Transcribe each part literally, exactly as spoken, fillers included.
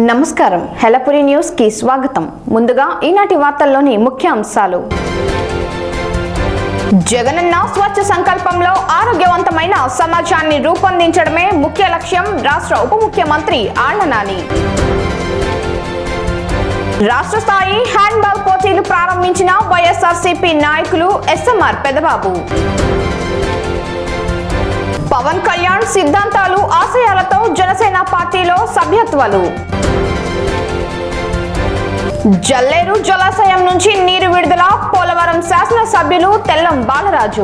నమస్కారం హెలపురి న్యూస్ కి స్వాగతం. ముందుగా ఈనాటి వార్తల్లోని ముఖ్య అంశాలు. జగనన్న స్వచ్ఛ సంకల్పంలో ఆరోగ్యవంతమైన సమాజాన్ని రూపొందించడమే ముఖ్య లక్ష్యం రాష్ట్ర ఉప ముఖ్యమంత్రి ఆళ్ల నాని. రాష్ట్ర స్థాయి హ్యాండ్బాల్ పోటీలు ప్రారంభించిన వైఎస్ఆర్సీపీ నాయకులు ఎస్ఎంఆర్ పెదబాబు. పవన్ కళ్యాణ్ సిద్ధాంతాలు ఆశయాలతో జనసేన పార్టీలో సభ్యత్వాలు. జల్లేరు జలాశయం నుంచి నీరు విడుదల పోలవరం శాసనసభ్యులు తెల్లం బాలరాజు.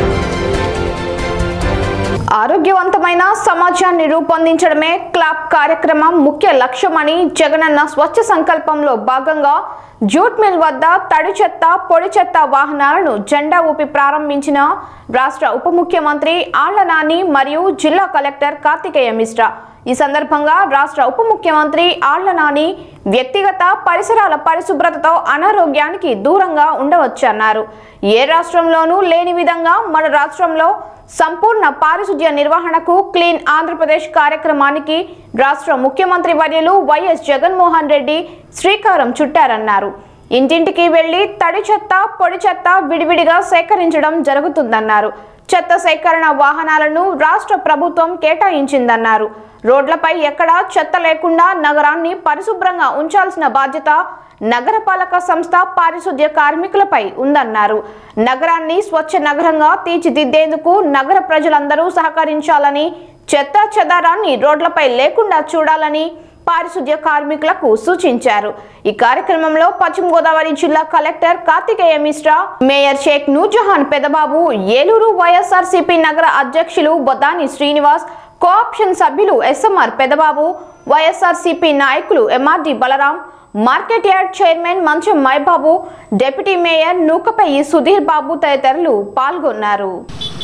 ఆరోగ్యవంతమైన సమాజాన్ని రూపొందించడమే క్లాప్ కార్యక్రమం ముఖ్య లక్ష్యమని జగనన్న స్వచ్ఛ సంకల్పంలో భాగంగా జూట్ మిల్ వద్ద తడి చెత్త పొడి చెత్త వాహనాలను జెండా ఊపి ప్రారంభించిన రాష్ట్ర ఉప ముఖ్యమంత్రి ఆళ్ల నాని మరియు జిల్లా కలెక్టర్ కార్తికేయ మిశ్రా. ఈ సందర్భంగా రాష్ట్ర ఉప ముఖ్యమంత్రి ఆళ్ల నాని వ్యక్తిగత పరిసరాల పరిశుభ్రతతో అనారోగ్యానికి దూరంగా ఉండవచ్చన్నారు. ఏ రాష్ట్రంలోనూ లేని విధంగా మన రాష్ట్రంలో సంపూర్ణ పారిశుధ్య నిర్వహణకు క్లీన్ ఆంధ్రప్రదేశ్ కార్యక్రమానికి రాష్ట్ర ముఖ్యమంత్రి వర్యులు వైఎస్ జగన్మోహన్ రెడ్డి శ్రీకారం చుట్టారన్నారు. ఇంటింటికి వెళ్లి తడి చెత్త పొడి చెత్త విడివిడిగా సేకరించడం జరుగుతుందన్నారు. చెత్త సేకరణ వాహనాలను రాష్ట్ర ప్రభుత్వం కేటాయించిందన్నారు. రోడ్లపై ఎక్కడా చెత్త లేకుండా నగరాన్ని పరిశుభ్రంగా ఉంచాల్సిన బాధ్యత నగరపాలక సంస్థ పారిశుధ్య కార్మికులపై ఉందన్నారు. నగరాన్ని స్వచ్ఛ నగరంగా తీర్చిదిద్దేందుకు నగర ప్రజలందరూ సహకరించాలని, చెత్త చెదారాన్ని రోడ్లపై లేకుండా చూడాలని పారిశుధ్య కార్మికులకు సూచించారు. ఈ కార్యక్రమంలో పశ్చిమ గోదావరి జిల్లా collector Karthikeya Mishra, mayor Shaik Noorjahan Pedababu, Eluru YSRCP నగర అధ్యక్షులు బొద్దాని శ్రీనివాస్, కోఆప్షన్ సభ్యులు ఎస్ఎంఆర్ పెదబాబు, వైఎస్ఆర్సీపీ నాయకులు MRD Balaram, market yard chairman Mancham Maibabu, deputy mayor Nukapalli Sudheer Babu తదితరులు పాల్గొన్నారు.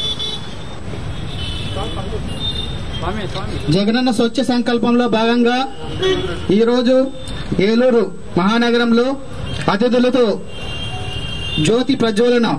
జగనన్న స్వచ్ఛ సంకల్పంలో భాగంగా ఈరోజు ఏలూరు మహానగరంలో అతిథులతో జ్యోతి ప్రజ్వలన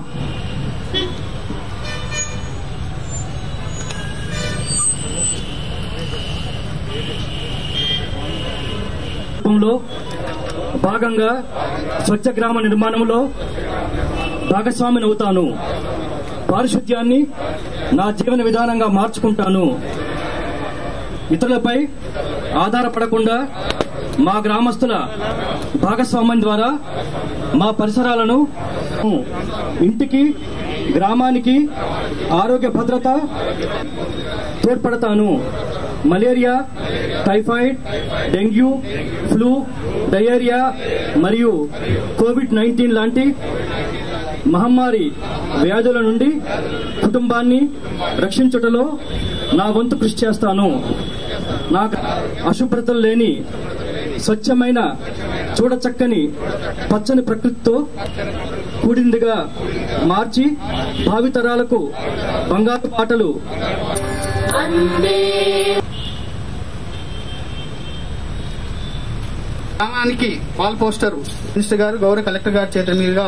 భాగంగా స్వచ్ఛ గ్రామ నిర్మాణంలో భాగస్వామిని అవుతాను. పారిశుద్ధ్యాన్ని నా జీవన విధానంగా మార్చుకుంటాను. ఇతరులపై ఆధారపడకుండా మా గ్రామస్తుల భాగస్వామ్యం ద్వారా మా పరిసరాలను ఇంటికి గ్రామానికి ఆరోగ్య భద్రత తోడ్పడతాను. Malaria, typhoid, dengue, flu, diarrhoea మరియు కోవిడ్ నైన్టీన్ లాంటి మహమ్మారి వ్యాధుల నుండి కుటుంబాన్ని రక్షించుటలో నా వంతు కృషి చేస్తాను. నాకు అశుభ్రతలు లేని స్వచ్ఛమైన చూడచక్కని పచ్చని ప్రకృతితో కూడిందిగా మార్చి భావితరాలకు బంగారు పాటలు గ్రామానికి వాల్ పోస్టర్ మినిస్టర్ గారు గౌరవ కలెక్టర్ గారి చేతుల మీదుగా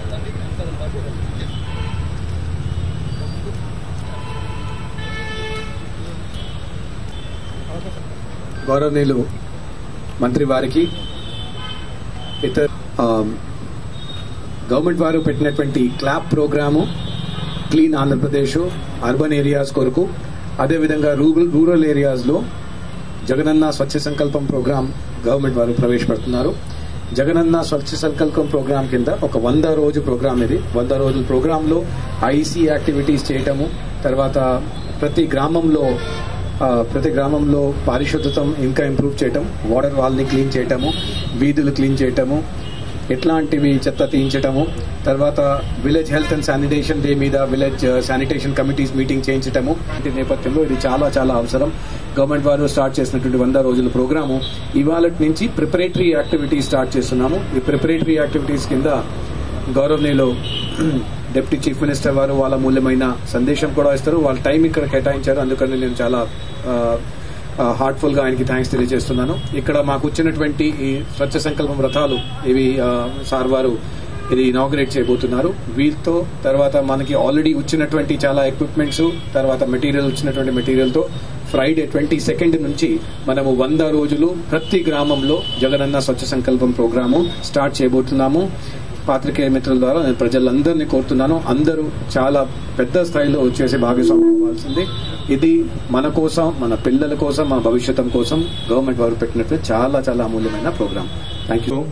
గౌరవనీయులు మంత్రి వారికి, ఇతర గవర్నమెంట్ వారు పెట్టినటువంటి clap programme clean Andhra Pradesh urban areas కొరకు, అదేవిధంగా రూరల్ రూరల్ ఏరియాస్ లో జగనన్న స్వచ్ఛ సంకల్పం ప్రోగ్రాం గవర్నమెంట్ వారు ప్రవేశపెడుతున్నారు. జగనన్న స్వచ్ఛ సంకల్పం ప్రోగ్రాం కింద ఒక వంద రోజు ప్రోగ్రాం ఇది. వంద రోజుల ప్రోగ్రామ్ లో ఐసీ యాక్టివిటీస్ చేయటము, తర్వాత ప్రతి గ్రామంలో ప్రతి గ్రామంలో పారిశుద్ధత ఇంకా ఇంప్రూవ్ చేయటం, వాటర్ వాల్ ని క్లీన్ చేయటము, వీధులు క్లీన్ చేయటము, ఎట్లాంటివి చెత్త తీయించటము, తర్వాత village health and sanitation day మీద విలేజ్ శానిటేషన్ కమిటీస్ మీటింగ్ చేయించటము. ఈ నేపథ్యంలో ఇది చాలా చాలా అవసరం. గవర్నమెంట్ వారు స్టార్ట్ చేసినటువంటి వంద రోజుల ప్రోగ్రాము ఇవాళ నుంచి ప్రిపరేటరీ యాక్టివిటీస్ స్టార్ట్ చేస్తున్నాము. ఈ ప్రిపరేటరీ యాక్టివిటీస్ కింద గౌరవనీయులు డిప్యూటీ చీఫ్ మినిస్టర్ వారు వాళ్ళ మూల్యమైన సందేశం కూడా ఇస్తారు. వాళ్ళ టైం ఇక్కడ కేటాయించారు, అందుకని నేను చాలా హార్ట్ఫుల్ గా ఆయనకి థ్యాంక్స్ తెలియజేస్తున్నాను. ఇక్కడ మాకు వచ్చినటువంటి ఈ స్వచ్ఛ సంకల్పం రథాలు ఇవి సార్ వారు ఇది ఇనాగ్రేట్ చేయబోతున్నారు. వీటితో తర్వాత మనకి ఆల్రెడీ వచ్చినటువంటి చాలా ఎక్విప్మెంట్స్, తర్వాత మెటీరియల్ వచ్చినటువంటి మెటీరియల్ తో ఫ్రైడే ట్వంటీ సెకండ్ నుంచి మనము వంద రోజులు ప్రతి గ్రామంలో జగనన్న స్వచ్ఛ సంకల్పం ప్రోగ్రాము స్టార్ట్ చేయబోతున్నాము. పాత్రికేయ మిత్రుల ద్వారా నేను ప్రజలందరినీ కోరుతున్నాను, అందరూ చాలా పెద్ద స్థాయిలో వచ్చేసి భాగస్వామ్యం అవ్వాల్సింది. ఇది మన కోసం, మన పిల్లల కోసం, మన భవిష్యత్తు కోసం గవర్నమెంట్ వారు పెట్టినట్టు చాలా చాలా అమూల్యమైన ప్రోగ్రామ్. Thank you.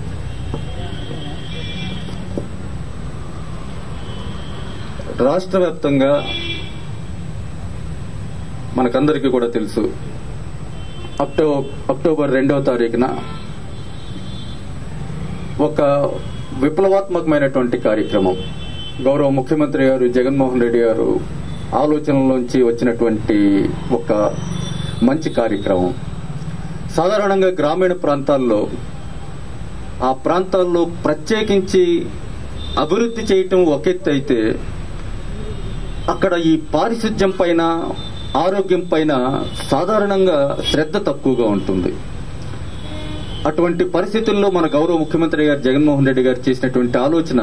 రాష్ట్ర వ్యాప్తంగా మనకందరికీ కూడా తెలుసు, అక్టోబర్ అక్టోబర్ రెండవ తారీఖున ఒక విప్లవాత్మకమైనటువంటి కార్యక్రమం గౌరవ ముఖ్యమంత్రి గారు జగన్మోహన్ రెడ్డి గారు ఆలోచనలోంచి వచ్చినటువంటి ఒక మంచి కార్యక్రమం. సాధారణంగా గ్రామీణ ప్రాంతాల్లో ఆ ప్రాంతాల్లో ప్రత్యేకించి అభివృద్ధి చేయటం ఒక ఎత్తు అయితే, అక్కడ ఈ పారిశుధ్యం పైన, ఆరోగ్యం పైన సాధారణంగా శ్రద్ధ తక్కువగా ఉంటుంది. అటువంటి పరిస్థితుల్లో మన గౌరవ ముఖ్యమంత్రి గారు జగన్మోహన్ రెడ్డి గారు చేసినటువంటి ఆలోచన,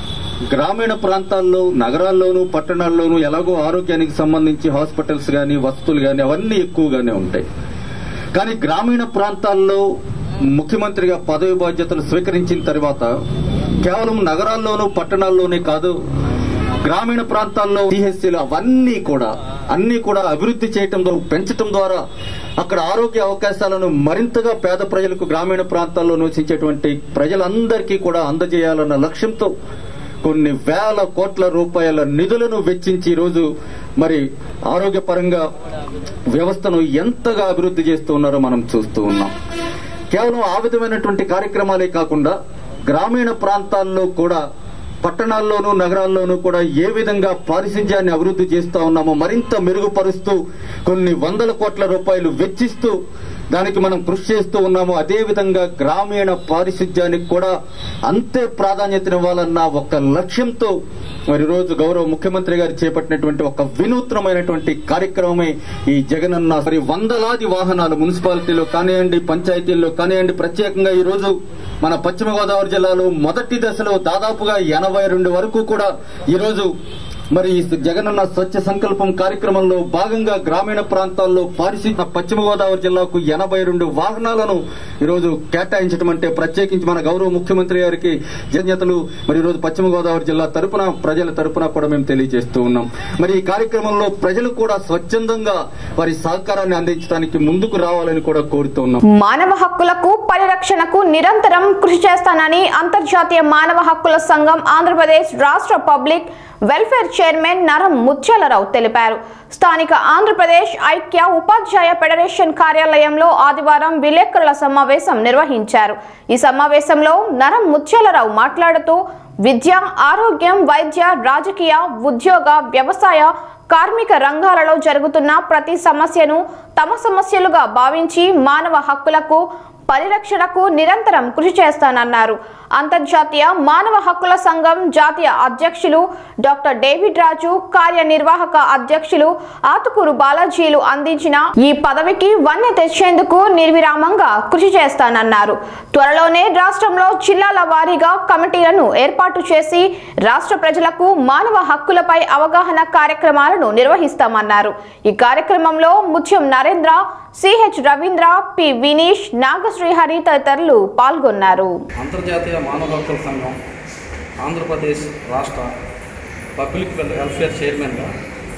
గ్రామీణ ప్రాంతాల్లో, నగరాల్లోనూ పట్టణాల్లోనూ ఎలాగో ఆరోగ్యానికి సంబంధించి హాస్పిటల్స్ గాని, వసతులు గాని అవన్నీ ఎక్కువగానే ఉంటాయి. కానీ గ్రామీణ ప్రాంతాల్లో ముఖ్యమంత్రిగా పదవి బాధ్యతలు స్వీకరించిన తర్వాత కేవలం నగరాల్లోనూ పట్టణాల్లోనే కాదు, గ్రామీణ ప్రాంతాల్లో టీహెచ్సీలు అవన్నీ కూడా అన్ని కూడా అభివృద్ధి చేయటం ద్వారా, పెంచడం ద్వారా అక్కడ ఆరోగ్య అవకాశాలను మరింతగా పేద ప్రజలకు, గ్రామీణ ప్రాంతాల్లో నివసించేటువంటి ప్రజలందరికీ కూడా అందజేయాలన్న లక్ష్యంతో కొన్ని వేల కోట్ల రూపాయల నిధులను వెచ్చించి ఈరోజు మరి ఆరోగ్యపరంగా వ్యవస్థను ఎంతగా అభివృద్ధి చేస్తూ ఉన్నారో మనం చూస్తూ ఉన్నాం. కేవలం ఆ విధమైనటువంటి కార్యక్రమాలే కాకుండా గ్రామీణ ప్రాంతాల్లో కూడా, పట్టణాల్లోనూ నగరాల్లోనూ కూడా ఏ విధంగా పారిశుధ్యాన్ని అభివృద్ధి చేస్తా ఉన్నామో మరింత మెరుగుపరుస్తూ కొన్ని వందల కోట్ల రూపాయలు వెచ్చిస్తూ దానికి మనం కృషి చేస్తూ ఉన్నాము. అదేవిధంగా గ్రామీణ పారిశుధ్యానికి కూడా అంతే ప్రాధాన్యతనివ్వాలన్న ఒక లక్ష్యంతో మరి రోజు గౌరవ ముఖ్యమంత్రి గారు చేపట్టినటువంటి ఒక వినూత్నమైనటువంటి కార్యక్రమమే ఈ జగనన్న. మరి వందలాది వాహనాలు మున్సిపాలిటీలో కానివ్వండి, పంచాయతీల్లో కానివ్వండి, ప్రత్యేకంగా ఈ రోజు మన పశ్చిమ గోదావరి జిల్లాలో మొదటి దశలో దాదాపుగా ఎనభై రెండు వరకు కూడా ఈరోజు మరి జగనన్న స్వచ్ఛ సంకల్పం కార్యక్రమంలో భాగంగా గ్రామీణ ప్రాంతాల్లో పారిశుధ్య పశ్చిమ గోదావరి జిల్లాకు ఎనభై రెండు వాహనాలను ఈరోజు కేటాయించడం అంటే ప్రత్యేకించి మన గౌరవ ముఖ్యమంత్రి గారికి జన్యతలు మరి ఈరోజు పశ్చిమ గోదావరి జిల్లా తరపున, ప్రజల తరపున కూడా మేము తెలియజేస్తూ ఉన్నాం. మరి ఈ కార్యక్రమంలో ప్రజలు కూడా స్వచ్ఛందంగా వారి సహకారాన్ని అందించడానికి ముందుకు రావాలని కూడా కోరుతూ ఉన్నాం. మానవ హక్కులకు పరిరక్షణకు నిరంతరం కృషి చేస్తానని అంతర్జాతీయ మానవ హక్కుల సంఘం ఆంధ్రప్రదేశ్ రాష్ట్ర పబ్లిక్ వెల్ఫేర్ చైర్మన్ నరం ముత్యాలరావు తెలిపారు. స్థానిక ఆంధ్రప్రదేశ్ ఐక్య ఉపాధ్యాయ ఫెడరేషన్ కార్యాలయంలో ఆదివారం విలేకరుల సమావేశం నిర్వహించారు. ఈ సమావేశంలో నరం ముత్యాలరావు మాట్లాడుతూ విద్య, ఆరోగ్యం, వైద్య, రాజకీయ, ఉద్యోగ, వ్యవసాయ, కార్మిక రంగాలలో జరుగుతున్న ప్రతి సమస్యను తమ సమస్యలుగా భావించి మానవ హక్కులకు పరిరక్షణకు నిరంతరం కృషి చేస్తానన్నారు. అంతర్జాతీయ మానవ హక్కుల సంఘం జాతీయ అధ్యక్షులు డాక్టర్ డేవిడ్ రాజు, కార్యనిర్వాహక అధ్యక్షులు ఆతుకూరు బాలాజీలు అందించిన ఈ పదవికి వన్నె తెచ్చేందుకు నిర్విరామంగా కృషి చేస్తానన్నారు. త్వరలోనే రాష్ట్రంలో జిల్లాల వారీగా కమిటీలను ఏర్పాటు చేసి రాష్ట్ర ప్రజలకు మానవ హక్కులపై అవగాహన కార్యక్రమాలను నిర్వహిస్తామన్నారు. ఈ కార్యక్రమంలో ముత్యం నరేంద్ర, సిహెచ్ రవీంద్ర, పి వినీష్, నాగశ్రీహరి తదితరులు పాల్గొన్నారు. అంతర్జాతీయ మానవ హక్కుల సంఘం ఆంధ్రప్రదేశ్ రాష్ట్ర పబ్లిక్ వెల్ఫేర్ చైర్మన్గా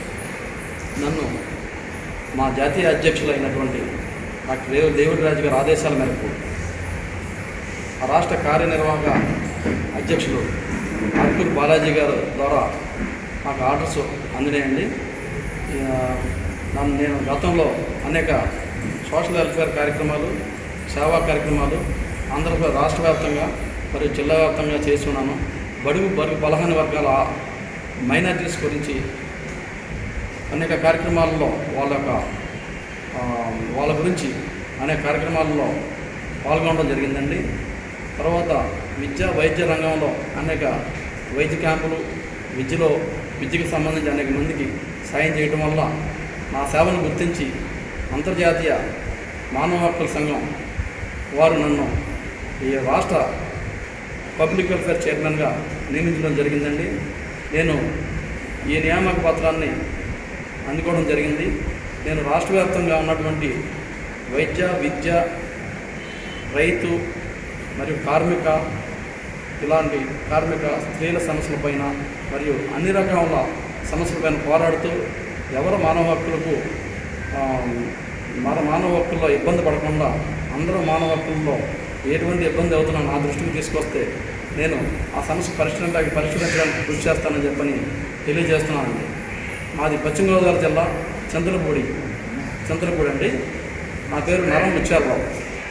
నన్ను మా జాతీయ అధ్యక్షులైనటువంటి డాక్టర్ దేవ్ డేవిడ్ రాజు గారి ఆదేశాల మేరకు ఆ రాష్ట్ర కార్యనిర్వాహక అధ్యక్షులు ఆతుకూరు బాలాజీ గారు ద్వారా నాకు ఆర్డర్స్ అందినాయండి. నన్ను నేను గతంలో అనేక సోషల్ వెల్ఫేర్ కార్యక్రమాలు, సేవా కార్యక్రమాలు ఆంధ్రప్రదేశ్ రాష్ట్ర వ్యాప్తంగా మరియు జిల్లా వ్యాప్తంగా చేస్తున్నాను. బడుగు బడుగు బలహీన వర్గాల మైనారిటీస్ గురించి అనేక కార్యక్రమాలలో వాళ్ళ యొక్క వాళ్ళ గురించి అనేక కార్యక్రమాలలో పాల్గొనడం జరిగిందండి. తర్వాత విద్య, వైద్య రంగంలో అనేక వైద్య క్యాంపులు, విద్యలో విద్యకు సంబంధించి అనేక మందికి సాయం చేయడం వల్ల నా సేవను గుర్తించి అంతర్జాతీయ మానవ హక్కుల సంఘం వారు నన్ను ఈ రాష్ట్ర పబ్లిక్ వెల్ఫేర్ చైర్మన్గా నియమించడం జరిగిందండి. నేను ఈ నియామక పత్రాన్ని అందుకోవడం జరిగింది. నేను రాష్ట్ర వ్యాప్తంగా ఉన్నటువంటి వైద్య విద్య రైతు మరియు కార్మిక ఇలాంటి కార్మిక స్త్రీల సమస్యలపైన మరియు అన్ని రకాల సమస్యలపైన పోరాడుతూ ఎవరు మానవ హక్కులకు మన మానవ హక్కుల్లో ఇబ్బంది పడకుండా అందరూ మానవ హక్కుల్లో ఎటువంటి ఇబ్బంది అవుతున్నా నా దృష్టికి తీసుకొస్తే నేను ఆ సమస్య పరిష్కరించడానికి పరిష్కరించడానికి కృషి చేస్తానని చెప్పని తెలియజేస్తున్నానండి. మాది పశ్చిమ గోదావరి జిల్లా చంద్రపూడి చంద్రపూడి అండి. నా పేరు నరం ముత్యాలరావు.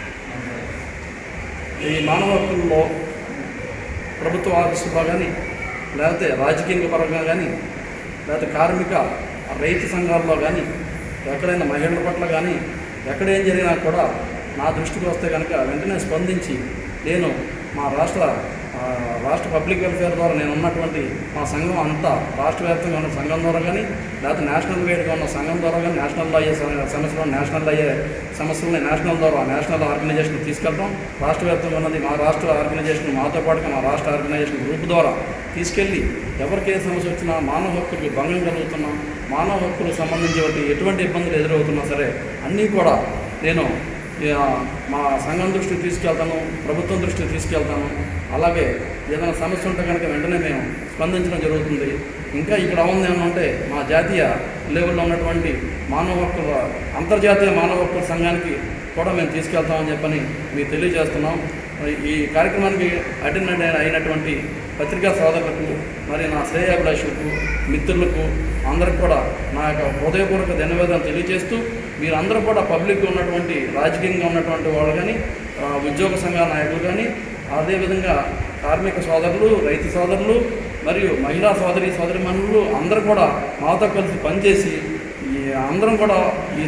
ఈ మానవ హక్కుల్లో ప్రభుత్వ ఆఫీసులో కానీ లేకపోతే రాజకీయ పరంగా కానీ లేకపోతే కార్మిక రైతు సంఘాల్లో కానీ ఎక్కడైనా మహిళల పట్ల కానీ ఎక్కడేం జరిగినా కూడా నా దృష్టికి వస్తే కనుక వెంటనే స్పందించి నేను మా రాష్ట్ర రాష్ట్ర పబ్లిక్ వెల్ఫేర్ ద్వారా నేను ఉన్నటువంటి మా సంఘం అంతా రాష్ట్ర వ్యాప్తంగా ఉన్న సంఘం ద్వారా కానీ లేకపోతే నేషనల్ వైడ్గా ఉన్న సంఘం ద్వారా కానీ నేషనల్లో అయ్యే సమస్యలు నేషనల్ అయ్యే సమస్యలని నేషనల్ ద్వారా నేషనల్ ఆర్గనైజేషన్ తీసుకెళ్తాం. రాష్ట్ర వ్యాప్తంగా ఉన్నది మా రాష్ట్ర ఆర్గనైజేషన్ మాతో పాటుగా మా రాష్ట్ర ఆర్గనైజేషన్ గ్రూప్ ద్వారా తీసుకెళ్ళి ఎవరికి ఏ సమస్య వచ్చినా మానవ హక్కులకి భంగం కలుగుతున్నా మానవ హక్కులకు సంబంధించి ఎటువంటి ఇబ్బందులు ఎదురవుతున్నా సరే అన్నీ కూడా నేను మా సంఘం దృష్టికి తీసుకెళ్తాను, ప్రభుత్వం దృష్టికి తీసుకెళ్తాను. అలాగే ఏదైనా సమస్య ఉంటే కనుక వెంటనే మేము స్పందించడం జరుగుతుంది. ఇంకా ఇక్కడ ఉంది ఏమంటే మా జాతీయ లెవెల్లో ఉన్నటువంటి మానవ హక్కుల అంతర్జాతీయ మానవ హక్కుల సంఘానికి కూడా మేము తీసుకెళ్తామని చెప్పని మీకు తెలియజేస్తున్నాం. ఈ కార్యక్రమానికి అటెండ్ అయినటువంటి పత్రికా సోదరులకు మరి నా శ్రేయాభిలాషులకు మిత్రులకు అందరికి కూడా నా యొక్క హృదయపూర్వక ధన్యవాదాలు తెలియజేస్తూ మీరందరూ కూడా పబ్లిక్గా ఉన్నటువంటి రాజకీయంగా ఉన్నటువంటి వాళ్ళు కానీ ఉద్యోగ సంఘాల నాయకులు కానీ అదేవిధంగా కార్మిక సోదరులు రైతు సోదరులు మరియు మహిళా సోదరి సోదరిమణులు అందరూ కూడా మాతో కలిసి పనిచేసి ఈ అందరం కూడా ఈ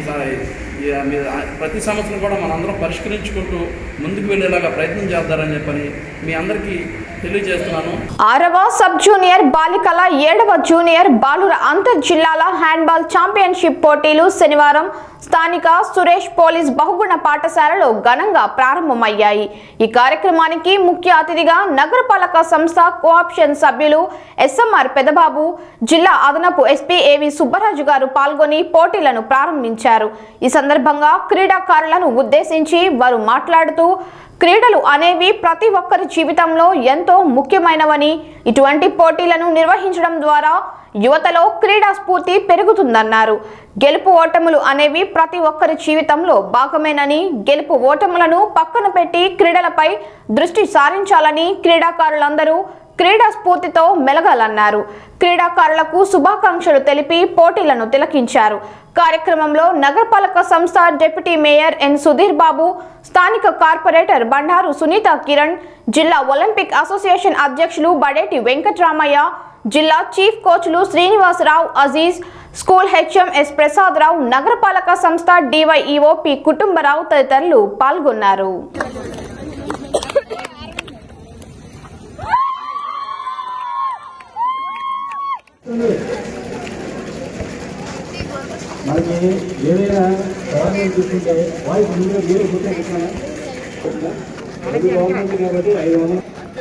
ప్రతి సమస్యను కూడా మనందరం పరిష్కరించుకుంటూ ముందుకు వెళ్ళేలాగా ప్రయత్నం చేద్దారని చెప్పని మీ అందరికీ తెలియజేస్తున్నాను. ఆరవ సబ్ జూనియర్ బాలికల ఏడవ జూనియర్ బాలుర అంతర్ జిల్లాల హ్యాండ్బాల్ ఛాంపియన్షిప్ పోటీలు శనివారం స్థానిక సురేష్ పోలీస్ బహుగుణ పాఠశాలలో ఘనంగా ప్రారంభమయ్యాయి. ఈ కార్యక్రమానికి ముఖ్య అతిథిగా నగరపాలక సంస్థ కోఆప్షన్ సభ్యులు ఎస్ఎంఆర్ పెదబాబు, జిల్లా అదనపు ఎస్పీ ఏవి సుబ్బరాజు గారు పాల్గొని పోటీలను ప్రారంభించారు. ఈ సందర్భంగా క్రీడాకారులను ఉద్దేశించి వారు మాట్లాడుతూ క్రీడలు అనేవి ప్రతి ఒక్కరి జీవితంలో ఎంతో ముఖ్యమైనవని, ఇటువంటి పోటీలను నిర్వహించడం ద్వారా యువతలో క్రీడా స్ఫూర్తి పెరుగుతుందన్నారు. గెలుపు ఓటములు అనేవి ప్రతి ఒక్కరి జీవితంలో భాగమేనని, గెలుపు ఓటములను పక్కన పెట్టి క్రీడలపై దృష్టి సారించాలని క్రీడాకారులందరూ క్రీడా స్ఫూర్తితో మెలగాలన్నారు. క్రీడాకారులకు శుభాకాంక్షలు తెలిపి పోటీలను తిలకించారు. కార్యక్రమంలో నగరపాలక సంస్థ deputy mayor N Sudhir Babu, స్థానిక కార్పొరేటర్ బండారు సునీత కిరణ్, జిల్లా ఒలింపిక్ అసోసియేషన్ అధ్యక్షులు బడేటి వెంకటరామయ్య, జిల్లా చీఫ్ కోచ్లు Srinivasarao, Aziz, school HM S Prasad Rao, నగరపాలక సంస్థ డివైఈఓ పి కుటుంబరావు తదితరులు పాల్గొన్నారు. మనకి ఏదైనా గవర్నమెంట్ చూస్తుంటే వాయిస్ ముందు మీరు గుర్తు అది గవర్నమెంట్ కాబట్టి ఐదు వందలు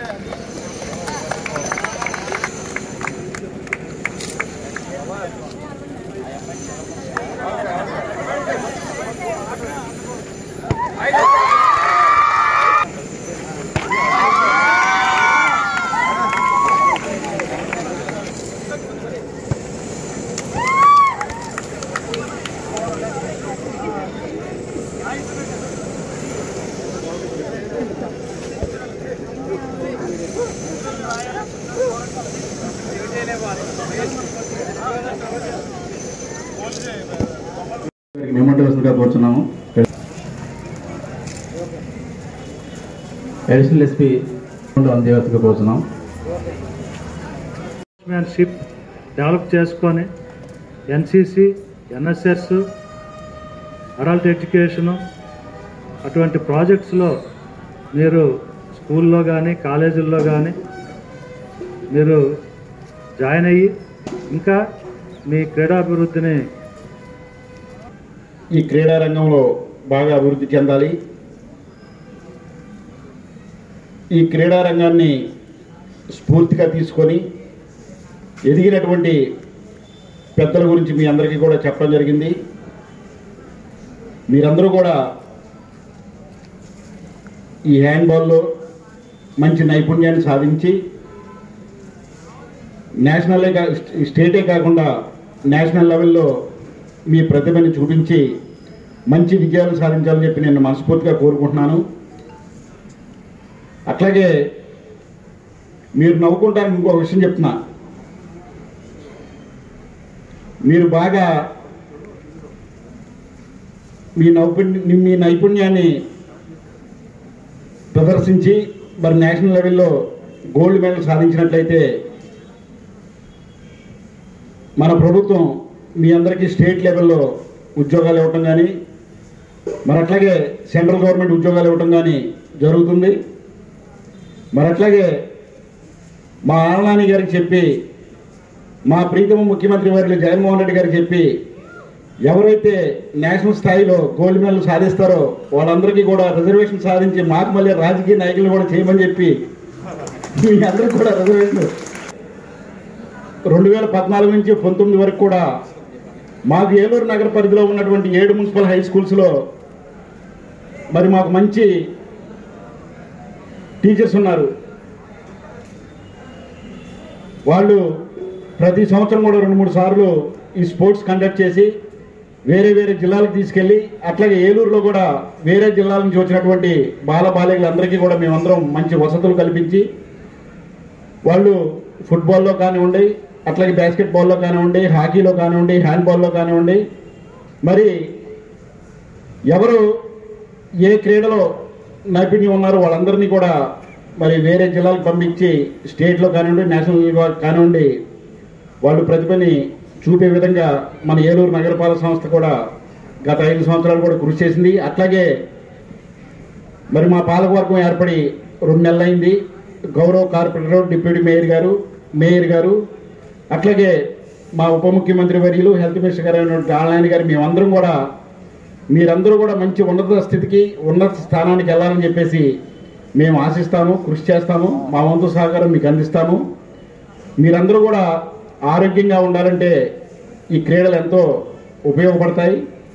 మెమోటోస్గా కోరుచున్నాము. అడిషనల్ ఎస్పీ అందజేయవలసిగా కోరుచున్నాం. స్పోర్ట్స్మెన్షిప్ డెవలప్ చేసుకొని ఎన్సిసి, ఎన్ఎస్ఎస్, అడల్ట్ ఎడ్యుకేషను అటువంటి ప్రాజెక్ట్స్లో మీరు స్కూల్లో కానీ కాలేజీల్లో కానీ మీరు జాయిన్ అయ్యి ఇంకా మీ క్రీడాభివృద్ధిని ఈ క్రీడా రంగంలో బాగా అభివృద్ధి చెందాలి. ఈ క్రీడా రంగాన్ని స్ఫూర్తిగా తీసుకొని ఎదిగినటువంటి పెద్దల గురించి మీ అందరికీ కూడా చెప్పడం జరిగింది. మీరందరూ కూడా ఈ హ్యాండ్బాల్లో మంచి నైపుణ్యాన్ని సాధించి నేషనలే కా స్టేటే కాకుండా నేషనల్ లెవెల్లో మీ ప్రతిభని చూపించి మంచి విజయాలు సాధించాలని చెప్పి నేను మనస్ఫూర్తిగా కోరుకుంటున్నాను. అట్లాగే మీరు నవ్వుకుంటానికి ఇంకో విషయం చెప్తున్నా. మీరు బాగా మీ నైపుణ్య మీ నైపుణ్యాన్ని ప్రదర్శించి మరి నేషనల్ లెవెల్లో గోల్డ్ మెడల్ సాధించినట్లయితే మన ప్రభుత్వం మీ అందరికీ స్టేట్ లెవెల్లో ఉద్యోగాలు ఇవ్వటం కానీ మరి అట్లాగే సెంట్రల్ గవర్నమెంట్ ఉద్యోగాలు ఇవ్వటం కానీ జరుగుతుంది. మరి అట్లాగే మా ఆళ్ళనాని గారికి చెప్పి మా ప్రీతమ ముఖ్యమంత్రి వర్యులు జగన్మోహన్ రెడ్డి గారికి చెప్పి ఎవరైతే నేషనల్ స్థాయిలో గోల్డ్ మెడల్ సాధిస్తారో వాళ్ళందరికీ కూడా రిజర్వేషన్ సాధించి మాకు మళ్ళీ రాజకీయ నాయకులు కూడా చేయమని చెప్పి మీ అందరికీ కూడా రిజర్వేషన్ రెండు వేల పద్నాలుగు నుంచి పంతొమ్మిది వరకు కూడా మాకు ఏలూరు నగర పరిధిలో ఉన్నటువంటి ఏడు మున్సిపల్ హై స్కూల్స్లో మరి మాకు మంచి టీచర్స్ ఉన్నారు. వాళ్ళు ప్రతి సంవత్సరం కూడా రెండు మూడు సార్లు ఈ స్పోర్ట్స్ కండక్ట్ చేసి వేరే వేరే జిల్లాలకు తీసుకెళ్ళి అట్లాగే ఏలూరులో కూడా వేరే జిల్లాల నుంచి వచ్చినటువంటి బాల బాలికలందరికీ కూడా మేమందరం మంచి వసతులు కల్పించి వాళ్ళు ఫుట్బాల్లో కానివ్వండి, అట్లాగే బాస్కెట్బాల్లో కానివ్వండి, హాకీలో కానివ్వండి, హ్యాండ్బాల్లో కానివ్వండి, మరి ఎవరు ఏ క్రీడలో నైపుణ్యం ఉన్నారో వాళ్ళందరినీ కూడా మరి వేరే జిల్లాలకు పంపించి స్టేట్లో కానివ్వండి, నేషనల్ కానివ్వండి వాళ్ళు ప్రతిభని చూపే విధంగా మన ఏలూరు నగరపాలక సంస్థ కూడా గత ఐదు సంవత్సరాలు కూడా కృషి చేసింది. అట్లాగే మరి మా పాలకవర్గం ఏర్పడి రెండు నెలలైంది. గౌరవ కార్పొరేటర్, డిప్యూటీ మేయర్ గారు, మేయర్ గారు అట్లాగే మా ఉప ముఖ్యమంత్రి వర్యులు హెల్త్ మినిస్టర్ గారు అయినటువంటి ఆళ్ళనాని గారు మేమందరం కూడా మీరందరూ కూడా మంచి ఉన్నత స్థితికి ఉన్నత స్థానానికి వెళ్ళాలని చెప్పేసి మేము ఆశిస్తాము, కృషి చేస్తాము, మా వంతు సహకారం మీకు అందిస్తాము. మీరందరూ కూడా ఆరోగ్యంగా ఉండాలంటే ఈ క్రీడలు ఎంతో ఉపయోగపడతాయి.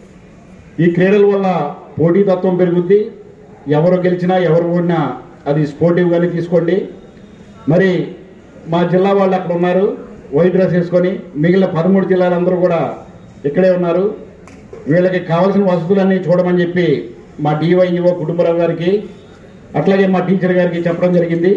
ఈ క్రీడల వల్ల పోటీతత్వం పెరుగుద్ది. ఎవరు గెలిచినా ఎవరు ఓడినా అది స్పోర్టివ్గానే తీసుకోండి. మరి మా జిల్లా వాళ్ళు అక్కడ ఉన్నారు వైట్ డ్రెస్ వేసుకొని, మిగిలిన పదమూడు జిల్లాలందరూ కూడా ఇక్కడే ఉన్నారు. వీళ్ళకి కావాల్సిన వసతులన్నీ చూడమని చెప్పి మా డివైఈఓ కుటుంబరావు గారికి అట్లాగే మా టీచర్ గారికి చెప్పడం జరిగింది.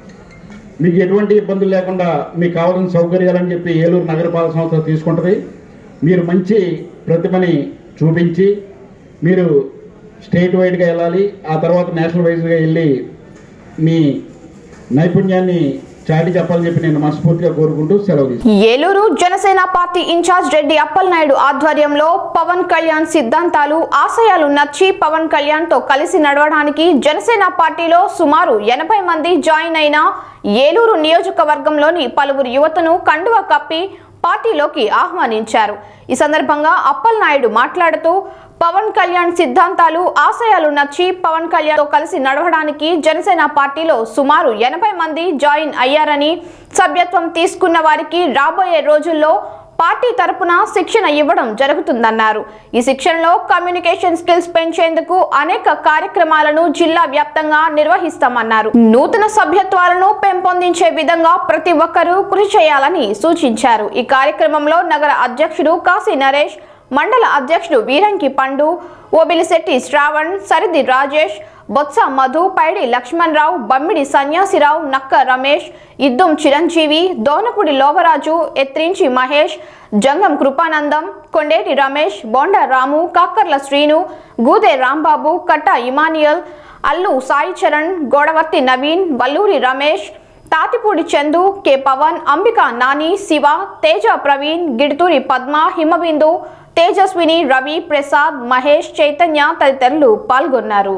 మీకు ఎటువంటి ఇబ్బందులు లేకుండా మీకు కావాల్సిన సౌకర్యాలని చెప్పి ఏలూరు నగరపాలక సంస్థ తీసుకుంటుంది. మీరు మంచి ప్రతిభని చూపించి మీరు స్టేట్ వైడ్గా వెళ్ళాలి, ఆ తర్వాత నేషనల్ వైజ్గా వెళ్ళి మీ నైపుణ్యాన్ని చాటి చెప్పాలని చెప్పి నేను మనస్ఫూర్తిగా కోరుకుంటూ సెలవు తీసుకుంటాను. ఏలూరు జనసేన పార్టీ ఇన్ఛార్జ్ రెడ్డి అప్పలనాయుడు ఆధ్వర్యంలో పవన్ కళ్యాణ్ సిద్ధాంతాలు, ఆశయాలు నచ్చి పవన్ కళ్యాణ్ తో కలిసి నడవడానికి జనసేన పార్టీలో సుమారు ఎనభై మంది జాయిన్ అయిన ఏలూరు నియోజకవర్గంలోని పలువురు యువతను కండువా కప్పి పార్టీలోకి ఆహ్వానించారు. ఈ సందర్భంగా అప్పలనాయుడు మాట్లాడుతూ పవన్ కళ్యాణ్ సిద్ధాంతాలు, ఆశయాలు నచ్చి పవన్ కళ్యాణ్ తో కలిసి నడవడానికి జనసేన పార్టీలో సుమారు ఎనభై మంది జాయిన్ అయ్యారని, సభ్యత్వం తీసుకున్న వారికి రాబోయే రోజుల్లో పార్టీ తరపున శిక్షణ ఇవ్వడం జరుగుతుందన్నారు. ఈ శిక్షణలో కమ్యూనికేషన్ స్కిల్స్ పెంచేందుకు అనేక కార్యక్రమాలను జిల్లా వ్యాప్తంగా నిర్వహిస్తామన్నారు. నూతన సభ్యత్వాలను పెంపొందించే విధంగా ప్రతి ఒక్కరూ కృషి చేయాలని సూచించారు. ఈ కార్యక్రమంలో నగర అధ్యక్షుడు కాశీ నరేష్, మండల అధ్యక్షుడు వీరంకి పండు, ఓబిలిశెట్టి శ్రావణ్, సరిది రాజేష్, బొత్స మధు, పైడి లక్ష్మణ్ రావు, బమ్మిడి సన్యాసిరావు, నక్క రమేష్, ఇద్దుం చిరంజీవి, దోనపుడి లోవరాజు, ఎత్రించి మహేష్, జంగం కృపానందం, కొండేటి రమేష్, బోండా రాము, కాకర్ల శ్రీను, గూదే రాంబాబు, కట్ట ఇమానియల్, అల్లు సాయి చరణ్, గోడవర్తి నవీన్, వల్లూరి రమేష్, తాటిపూడి చందు, కె పవన్, అంబికా నాని, శివ, తేజ ప్రవీణ్, గిడుతూరి పద్మ, హిమబిందు, తేజస్విని, రవి, ప్రసాద్, మహేష్, చైతన్య తదితరులు పాల్గొన్నారు.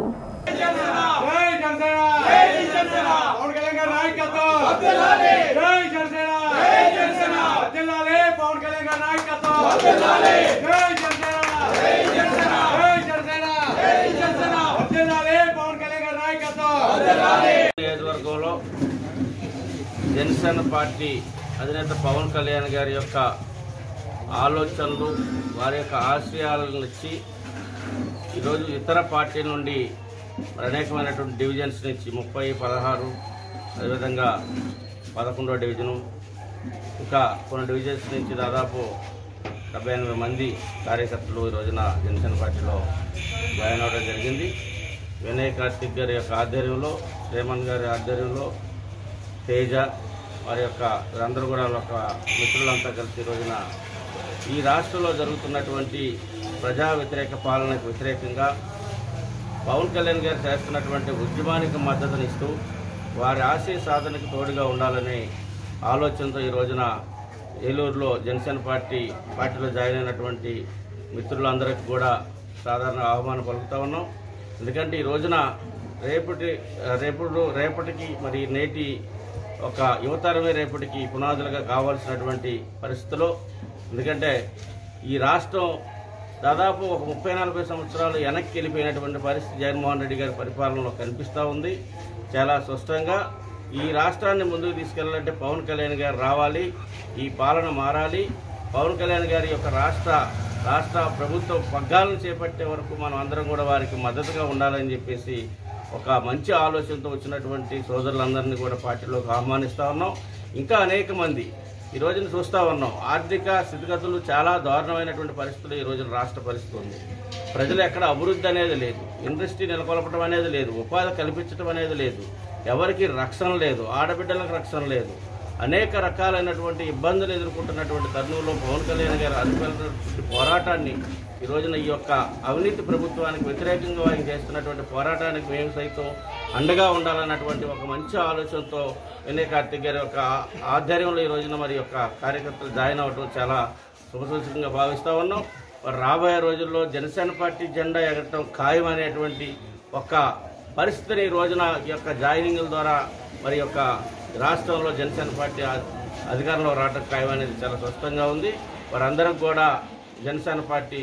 నియోజకవర్గంలో జనసేన పార్టీ అధినేత పవన్ కళ్యాణ్ గారి యొక్క ఆలోచనలు, వారి యొక్క ఆశయాలను ఇచ్చి ఈరోజు ఇతర పార్టీల నుండి అనేకమైనటువంటి డివిజన్స్ నుంచి ముప్పై పదహారు అదేవిధంగా పదకొండో డివిజను ఇంకా కొన్ని డివిజన్స్ నుంచి దాదాపు డెబ్బై ఎనిమిది మంది కార్యకర్తలు ఈ రోజున జనసేన పార్టీలో జాయిన్ అవ్వడం జరిగింది. వినయ్ కార్తిక్ గారి యొక్క ఆధ్వర్యంలో, శ్రీమన్ గారి ఆధ్వర్యంలో, తేజ వారి యొక్క వీరందరూ కూడా ఒక మిత్రులంతా కలిసి ఈ రోజున ఈ రాష్ట్రంలో జరుగుతున్నటువంటి ప్రజా వ్యతిరేక పాలనకు వ్యతిరేకంగా పవన్ కళ్యాణ్ గారు చేస్తున్నటువంటి ఉద్యమానికి మద్దతునిస్తూ వారి ఆశయ సాధనకు తోడుగా ఉండాలనే ఆలోచనతో ఈ రోజున ఏలూరులో జనసేన పార్టీ పార్టీలో జాయిన్ అయినటువంటి మిత్రులందరికీ కూడా సాధారణ ఆహ్వానం పలుకుతూ ఉన్నాం. ఎందుకంటే ఈ రోజున రేపటి రేపటి రేపటికి మరి నేటి ఒక యువతరమే రేపటికి పునాదులుగా కావాల్సినటువంటి పరిస్థితుల్లో, ఎందుకంటే ఈ రాష్ట్రం దాదాపు ఒక ముప్పై నలభై సంవత్సరాలు వెనక్కి వెళ్ళిపోయినటువంటి పరిస్థితి జగన్మోహన్ రెడ్డి గారి పరిపాలనలో కనిపిస్తూ ఉంది. చాలా స్పష్టంగా ఈ రాష్ట్రాన్ని ముందుకు తీసుకెళ్లాలంటే పవన్ కళ్యాణ్ గారు రావాలి, ఈ పాలన మారాలి. పవన్ కళ్యాణ్ గారి యొక్క రాష్ట్ర రాష్ట్ర ప్రభుత్వ పగ్గాలను చేపట్టే వరకు మనం అందరం కూడా వారికి మద్దతుగా ఉండాలని చెప్పేసి ఒక మంచి ఆలోచనతో వచ్చినటువంటి సోదరులందరినీ కూడా పార్టీలోకి ఆహ్వానిస్తూ ఉన్నాం. ఇంకా అనేక మంది ఈ రోజున చూస్తూ ఉన్నాం. ఆర్థిక స్థితిగతులు చాలా దారుణమైనటువంటి పరిస్థితులు ఈ రోజున రాష్ట్ర పరిస్థితి ఉంది. ప్రజలు ఎక్కడ అభివృద్ధి అనేది లేదు, ఇండస్ట్రీ నెలకొల్పడం అనేది లేదు, ఉపాధి కల్పించడం అనేది లేదు, ఎవరికి రక్షణ లేదు, ఆడబిడ్డలకు రక్షణ లేదు. అనేక రకాలైనటువంటి ఇబ్బందులు ఎదుర్కొంటున్నటువంటి తరుణంలో పవన్ కళ్యాణ్ గారు అధికారులటువంటి పోరాటాన్ని ఈ రోజున ఈ యొక్క అవినీతి ప్రభుత్వానికి వ్యతిరేకంగా వారికి చేస్తున్నటువంటి పోరాటానికి మేము సైతం అండగా ఉండాలన్నటువంటి ఒక మంచి ఆలోచనతో వినయ్ కార్తిక్ గారి యొక్క ఆధ్వర్యంలో ఈ రోజున మరి యొక్క కార్యకర్తలు జాయిన్ అవ్వడం చాలా శుభసూచకంగా భావిస్తూ ఉన్నాం. మరి రాబోయే రోజుల్లో జనసేన పార్టీ జెండా ఎగరటం ఖాయం అనేటువంటి ఒక పరిస్థితిని ఈ రోజున ఈ యొక్క జాయినింగ్ల ద్వారా మరి యొక్క రాష్ట్రంలో జనసేన పార్టీ అధికారంలో రావడం ఖాయం అనేది చాలా స్పష్టంగా ఉంది. వారందరం కూడా జనసేన పార్టీ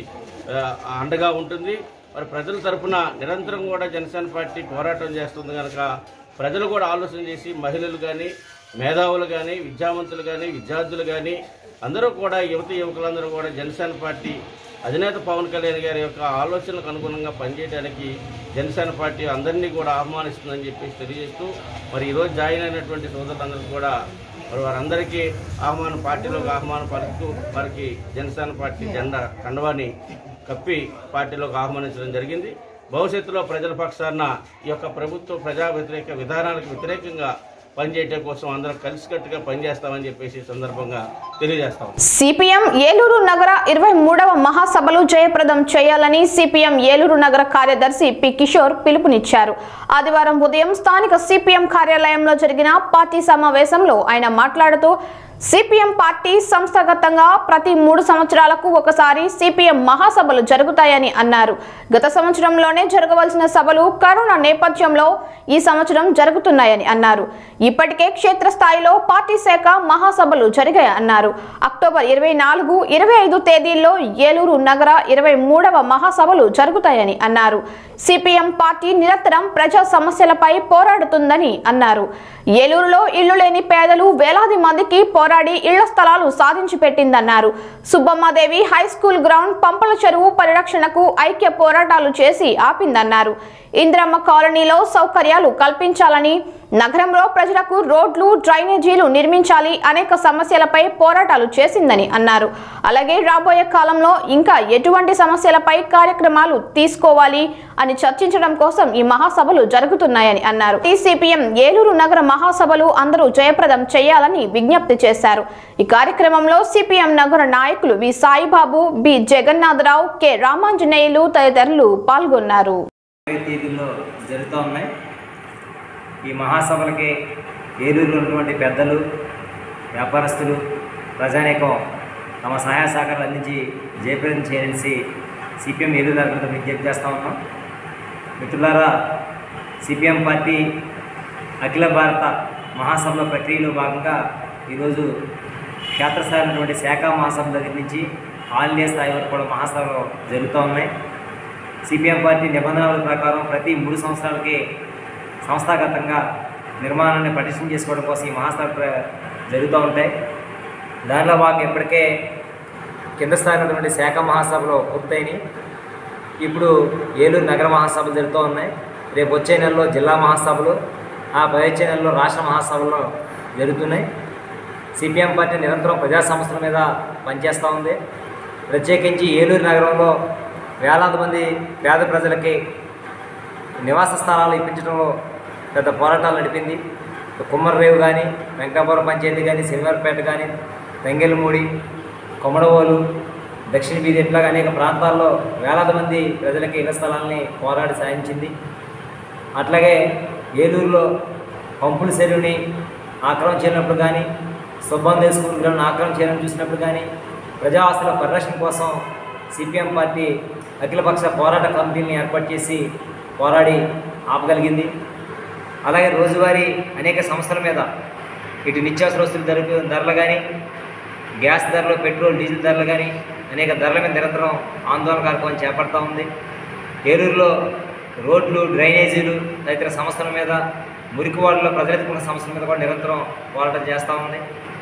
అండగా ఉంటుంది. మరి ప్రజల తరఫున నిరంతరం కూడా జనసేన పార్టీ పోరాటం చేస్తుంది కనుక ప్రజలు కూడా ఆలోచన చేసి మహిళలు కానీ, మేధావులు కానీ, విద్యావంతులు కానీ, విద్యార్థులు కానీ అందరూ కూడా యువతి యువకులందరూ కూడా జనసేన పార్టీ అధినేత పవన్ కళ్యాణ్ గారి యొక్క ఆలోచనలకు అనుగుణంగా పనిచేయడానికి జనసేన పార్టీ అందరినీ కూడా ఆహ్వానిస్తుందని చెప్పేసి తెలియజేస్తూ మరి ఈరోజు జాయిన్ అయినటువంటి సోదరులందరికీ కూడా మరి వారందరికీ ఆహ్వానం పార్టీలోకి ఆహ్వానం పలుకుతూ వారికి జనసేన పార్టీ జెండా కండవాన్ని కప్పి పార్టీలోకి ఆహ్వానించడం జరిగింది. భవిష్యత్తులో ప్రజల పక్షాన ఈ యొక్క ప్రభుత్వ ప్రజా వ్యతిరేక విధానాలకు వ్యతిరేకంగా పనిచేయడం కోసం అందరం కలిసికట్టుగా పనిచేస్తామని చెప్పేసి సందర్భంగా తెలియజేస్తాం. సిపిఎం ఏలూరు నగర ఇరవై మూడవ మహాసభలు జయప్రదం చేయాలని సిపిఎం ఏలూరు నగర కార్యదర్శి పి కిషోర్ పిలుపునిచ్చారు. ఆదివారం ఉదయం స్థానిక సిపిఎం కార్యాలయంలో జరిగిన పార్టీ సమావేశంలో ఆయన మాట్లాడుతూ సిపిఎం పార్టీ సంస్థాగతంగా ప్రతి మూడు సంవత్సరాలకు ఒకసారి సిపిఎం మహాసభలు జరుగుతాయని అన్నారు. గత సంవత్సరంలోనే జరగవలసిన సభలు కరోనా నేపథ్యంలో ఈ సంవత్సరం జరుగుతున్నాయని అన్నారు. ఇప్పటికే క్షేత్రస్థాయిలో పార్టీ శాఖ మహాసభలు జరిగాయన్నారు. అక్టోబర్ ఇరవై నాలుగు ఇరవై ఐదు తేదీల్లో ఏలూరు నగర ఇరవై మూడవ మహాసభలు జరుగుతాయని అన్నారు. సిపిఎం పార్టీ నిరంతరం ప్రజా సమస్యలపై పోరాడుతుందని అన్నారు. ఏలూరులో ఇళ్లు లేని పేదలు వేలాది మందికి పోరాడి ఇళ్ల స్థలాలు సాధించి పెట్టిందన్నారు. సుబ్బమ్మదేవి హై స్కూల్ గ్రౌండ్ పంపల చెరువు పరిరక్షణకు ఐక్య పోరాటాలు చేసి ఆపిందన్నారు. ఇంద్రమ్మ కాలనీలో సౌకర్యాలు కల్పించాలని, నగరంలో ప్రజలకు రోడ్లు, డ్రైనేజీలు నిర్మించాలి, అనేక సమస్యలపై పోరాటాలు చేసిందని అన్నారు. అలాగే రాబోయే కాలంలో ఇంకా ఎటువంటి సమస్యలపై కార్యక్రమాలు తీసుకోవాలి అని చర్చించడం కోసం ఈ మహాసభలు జరుగుతున్నాయని అన్నారు. సిపిఎం ఏలూరు నగర మహాసభలు అందరూ జయప్రదం చేయాలని విజ్ఞప్తి చేశారు. ఈ కార్యక్రమంలో సిపిఎం నగర నాయకులు V Saibabu, B Jagannatharao, K Ramanjaneyulu తదితరులు పాల్గొన్నారు. తేదీల్లో జరుగుతూ ఉన్నాయి. ఈ మహాసభలకి ఏలూరులో ఉన్నటువంటి పెద్దలు, వ్యాపారస్తులు, ప్రజానీకం తమ సహాయ సహకారాలు అందించి జయప్రదం చేయాలని సిపిఎం ఏలూరు నగరంతో విజ్ఞప్తి చేస్తూ ఉన్నాం. మిత్రులారా, సిపిఎం పార్టీ అఖిల భారత మహాసభల ప్రక్రియలో భాగంగా ఈరోజు క్షేత్రస్థాయినటువంటి శాఖ మహాసభ దగ్గర నుంచి ఆల్ ఇండియా స్థాయి వరకు కూడా మహాసభలు జరుగుతూ ఉన్నాయి. సిపిఎం పార్టీ నిబంధనల ప్రకారం ప్రతి మూడు సంవత్సరాలకి సంస్థాగతంగా నిర్మాణాన్ని పటిష్టం చేసుకోవడం కోసం ఈ మహాసభ జరుగుతూ ఉంటాయి. దానిలో భాగంగా ఇప్పటికే కింద స్థాయి ఉన్నటువంటి శాఖ మహాసభలో పూర్తయినాయి. ఇప్పుడు ఏలూరు నగర మహాసభలు జరుగుతూ ఉన్నాయి. రేపు వచ్చే నెలలో జిల్లా మహాసభలు, ఆ పై వచ్చే నెలలో రాష్ట్ర మహాసభలు జరుగుతున్నాయి. సిపిఎం పార్టీ నిరంతరం ప్రజా సమస్యల మీద పనిచేస్తూ ఉంది. ప్రత్యేకించి ఏలూరు నగరంలో వేలాది మంది పేద ప్రజలకి నివాస స్థానాలు ఇప్పించడంలో పెద్ద పోరాటాలు నడిపింది. కుమ్మరరేవు కానీ, వెంకటాపురం పంచాయతీ కానీ, శనివారపేట కానీ, తెంగెలమూడి, కొమడవోలు, దక్షిణ వీధి ఇట్లాగా అనేక ప్రాంతాల్లో వేలాది మంది ప్రజలకి ఇళ్ల స్థలాలని పోరాడి సాధించింది. అట్లాగే ఏలూరులో పంపుల చెరువుని ఆక్రమించినప్పుడు కానీ, సుబ్బందేవ్ స్కూల్ గ్రౌండ్ ఆక్రమణ చేయడం చూసినప్పుడు కానీ, ప్రజా ఆస్తుల పరిరక్షణ కోసం సిపిఎం పార్టీ అఖిలపక్ష పోరాట కమిటీని ఏర్పాటు చేసి పోరాడి ఆపగలిగింది. అలాగే రోజువారీ అనేక సమస్యల మీద ఇటు నిత్యావసర వస్తువుల ధర ధరలు కానీ, గ్యాస్ ధరలు, పెట్రోల్ డీజిల్ ధరలు కానీ అనేక ధరల మీద నిరంతరం ఆందోళన కార్యక్రమం చేపడతా ఉంది. ఏలూరులో రోడ్లు, డ్రైనేజీలు తదితర సమస్యల మీద, మురికివాడలో ప్రజలు ఎదుర్కొన్న సమస్యల మీద కూడా నిరంతరం పోరాటం చేస్తూ ఉంది.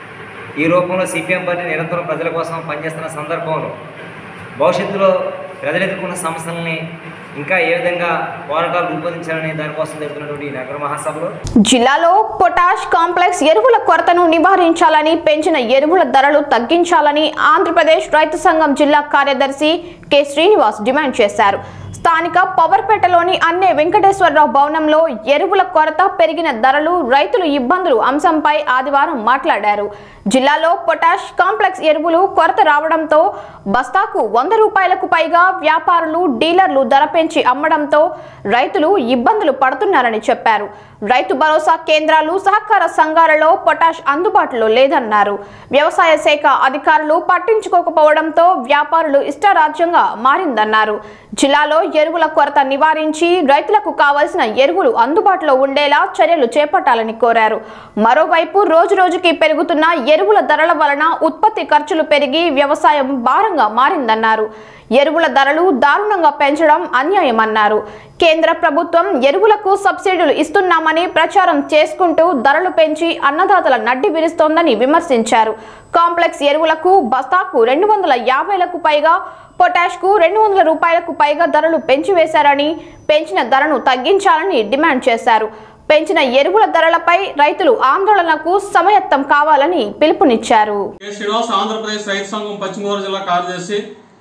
ఈ రూపంలో సిపిఎం పార్టీ నిరంతరం ప్రజల కోసం పనిచేస్తున్న సందర్భంలో భవిష్యత్తులో ప్రజలు ఎదుర్కొన్న సమస్యలని ఇంకా ఏ విధంగా పోరాటాలు రూపొందించాలని దానికోసం జరుగుతున్నటువంటి ఈ నగర మహాసభలో జిల్లాలో పొటాష్ కాంప్లెక్స్ ఎరువుల కొరతను నివారించాలని, పెంచిన ఎరువుల ధరలు తగ్గించాలని ఆంధ్రప్రదేశ్ రైతు సంఘం జిల్లా కార్యదర్శి కె శ్రీనివాస్ డిమాండ్ చేశారు. స్థానిక పవర్పేటలోని అన్నే వెంకటేశ్వరరావు భవనంలో ఎరువుల కొరత, పెరిగిన ధరలు, రైతులు ఇబ్బందులు అంశంపై ఆదివారం మాట్లాడారు. జిల్లాలో పొటాష్ కాంప్లెక్స్ ఎరువులు కొరత రావడంతో బస్తాకు వంద రూపాయలకు పైగా వ్యాపారులు, డీలర్లు ధర పెంచి అమ్మడంతో రైతులు ఇబ్బందులు పడుతున్నారని చెప్పారు. రైతు భరోసా కేంద్రాలు, సహకార సంఘాలలో పొటాష్ అందుబాటులో లేదన్నారు. వ్యవసాయ శాఖ అధికారులు పట్టించుకోకపోవడంతో వ్యాపారులు ఇష్టారాజ్యంగా మారిందన్నారు. జిల్లాలో ఎరువుల కొరత నివారించి రైతులకు కావలసిన ఎరువులు అందుబాటులో ఉండేలా చర్యలు చేపట్టాలని కోరారు. మరోవైపు రోజు రోజుకి పెరుగుతున్న ఎరువుల ధరల వలన ఉత్పత్తి ఖర్చులు పెరిగి వ్యవసాయం భారంగా మారిందన్నారు. ఎరువుల ధరలు దారుణంగా పెంచడం అన్యాయమన్నారు. కేంద్ర ప్రభుత్వం ఎరువులకు సబ్సిడీలు ఇస్తున్నామని ప్రచారం చేసుకుంటూ ధరలు పెంచి అన్నదాతల నడ్డి విరుస్తోందని విమర్శించారు. కాంప్లెక్స్ ఎరువులకు బస్తాకు రెండు వందల యాభైలకు పైగా, పొటాష్ కు రెండు వందల రూపాయలకు పైగా ధరలు పెంచివేశారని, పెంచిన ధరను తగ్గించాలని డిమాండ్ చేశారు. పెంచిన ఎరువుల ధరలపై రైతులు ఆందోళనకు సమాయత్తం కావాలని పిలుపునిచ్చారు. ఆంధ్రప్రదేశ్ రైతు సంఘం పశ్చిమ గోదావరి జిల్లా కార్యదర్శి.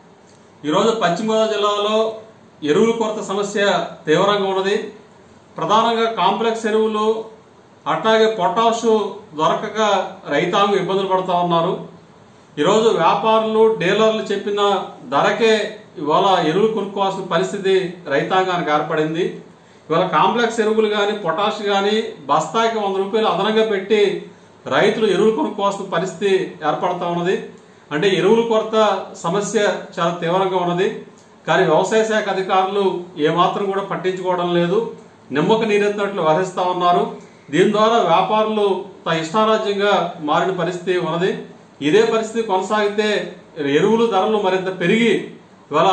ఈరోజు పశ్చిమ గోదావరి జిల్లాలో ఎరువుల కొరత సమస్య తీవ్రంగా ఉన్నది. ప్రధానంగా కాంప్లెక్స్ ఎరువులు అట్లాగే పొటాషు దొరకక రైతాంగం ఇబ్బందులు పడుతూ ఉన్నారు. ఈరోజు వ్యాపారులు, డీలర్లు చెప్పిన ధరకే ఇవాళ ఎరువులు కొనుక్కోవాల్సిన పరిస్థితి రైతాంగానికి ఏర్పడింది. ఇవాళ కాంప్లెక్స్ ఎరువులు కానీ, పొటాష్ కానీ బస్తాకి వంద రూపాయలు అదనంగా పెట్టి రైతులు ఎరువులు కొనుక్కోవాల్సిన పరిస్థితి ఏర్పడుతూ ఉన్నది. అంటే ఎరువుల కొరత సమస్య చాలా తీవ్రంగా ఉన్నది. కానీ వ్యవసాయ శాఖ అధికారులు ఏమాత్రం కూడా పట్టించుకోవడం లేదు. నిమ్మక నీరెత్తినట్లు వ్యవహరిస్తూ ఉన్నారు. దీని ద్వారా వ్యాపారులు తమ ఇష్టారాజ్యంగా మారిన పరిస్థితి ఉన్నది. ఇదే పరిస్థితి కొనసాగితే ఎరువులు ధరలు మరింత పెరిగి ఇవాళ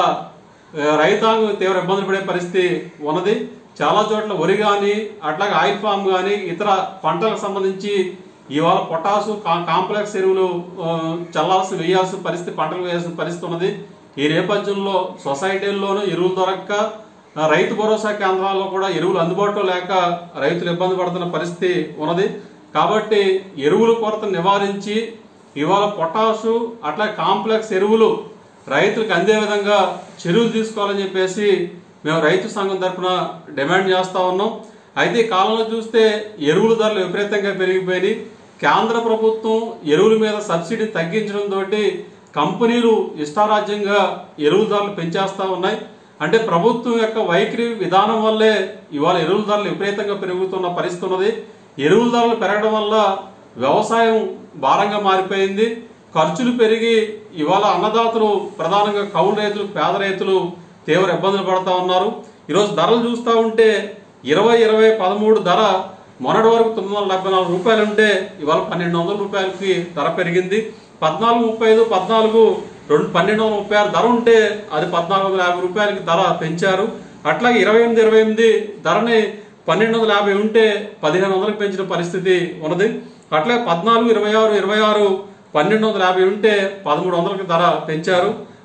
రైతాంగం తీవ్ర ఇబ్బందులు పడే పరిస్థితి ఉన్నది. చాలా చోట్ల వరి కానీ, అట్లాగే ఆయిల్ ఫామ్ కానీ, ఇతర పంటలకు సంబంధించి ఇవాళ పొటాసు, కాంప్లెక్స్ ఎరువులు చల్లాల్సి వేయాల్సిన పరిస్థితి, పంటలు వేయాల్సిన పరిస్థితి ఉన్నది. ఈ నేపథ్యంలో సొసైటీల్లోనూ ఎరువులు దొరక్క, రైతు భరోసా కేంద్రాల్లో కూడా ఎరువులు అందుబాటులో లేక రైతులు ఇబ్బంది పడుతున్న పరిస్థితి ఉన్నది. కాబట్టి ఎరువుల కొరత నివారించి ఇవాళ పొటాషు అట్లా కాంప్లెక్స్ ఎరువులు రైతులకు అందే విధంగా చర్యలు తీసుకోవాలని చెప్పేసి మేము రైతు సంఘం తరఫున డిమాండ్ చేస్తా ఉన్నాం. అయితే ఈ కాలంలో చూస్తే ఎరువుల ధరలు విపరీతంగా పెరిగిపోయి కేంద్ర ప్రభుత్వం ఎరువుల మీద సబ్సిడీ తగ్గించడంతో కంపెనీలు ఇష్టారాజ్యంగా ఎరువుల ధరలు పెంచేస్తా ఉన్నాయి. అంటే ప్రభుత్వం యొక్క వైఖరి విధానం వల్లే ఇవాళ ఎరువుల ధరలు విపరీతంగా పెరుగుతున్న పరిస్థితి ఉన్నది. ఎరువుల ధరలు పెరగడం వల్ల వ్యవసాయం భారంగా మారిపోయింది. ఖర్చులు పెరిగి ఇవాళ అన్నదాతలు, ప్రధానంగా కౌలు రైతులు, పేద రైతులు తీవ్ర ఇబ్బందులు పడతా ఉన్నారు. ఈరోజు ధరలు చూస్తూ ఉంటే ఇరవై ఇరవై పదమూడు ధర మొన్నటి వరకు తొమ్మిది వందల డెబ్బై నాలుగు రూపాయలు ఉంటే ఇవాళ పన్నెండు వందల రూపాయలకి ధర పెరిగింది. పద్నాలుగు ముప్పై ఐదు పద్నాలుగు రెండు పన్నెండు వందల ముప్పై ఆరు ధర ఉంటే అది పద్నాలుగు వందల యాభై రూపాయలకి ధర పెంచారు. అట్లాగే ఇరవై ఎనిమిది ఇరవై ఎనిమిది ధరని పన్నెండు వందల యాభై ఉంటే పదిహేను వందలకు పెంచిన పరిస్థితి ఉన్నది. అట్లాగే పద్నాలుగు ఇరవై ఆరు ఇరవై ఆరు పన్నెండు వందల యాభై ఉంటే పదమూడు వందలకి ధర పెంచారు.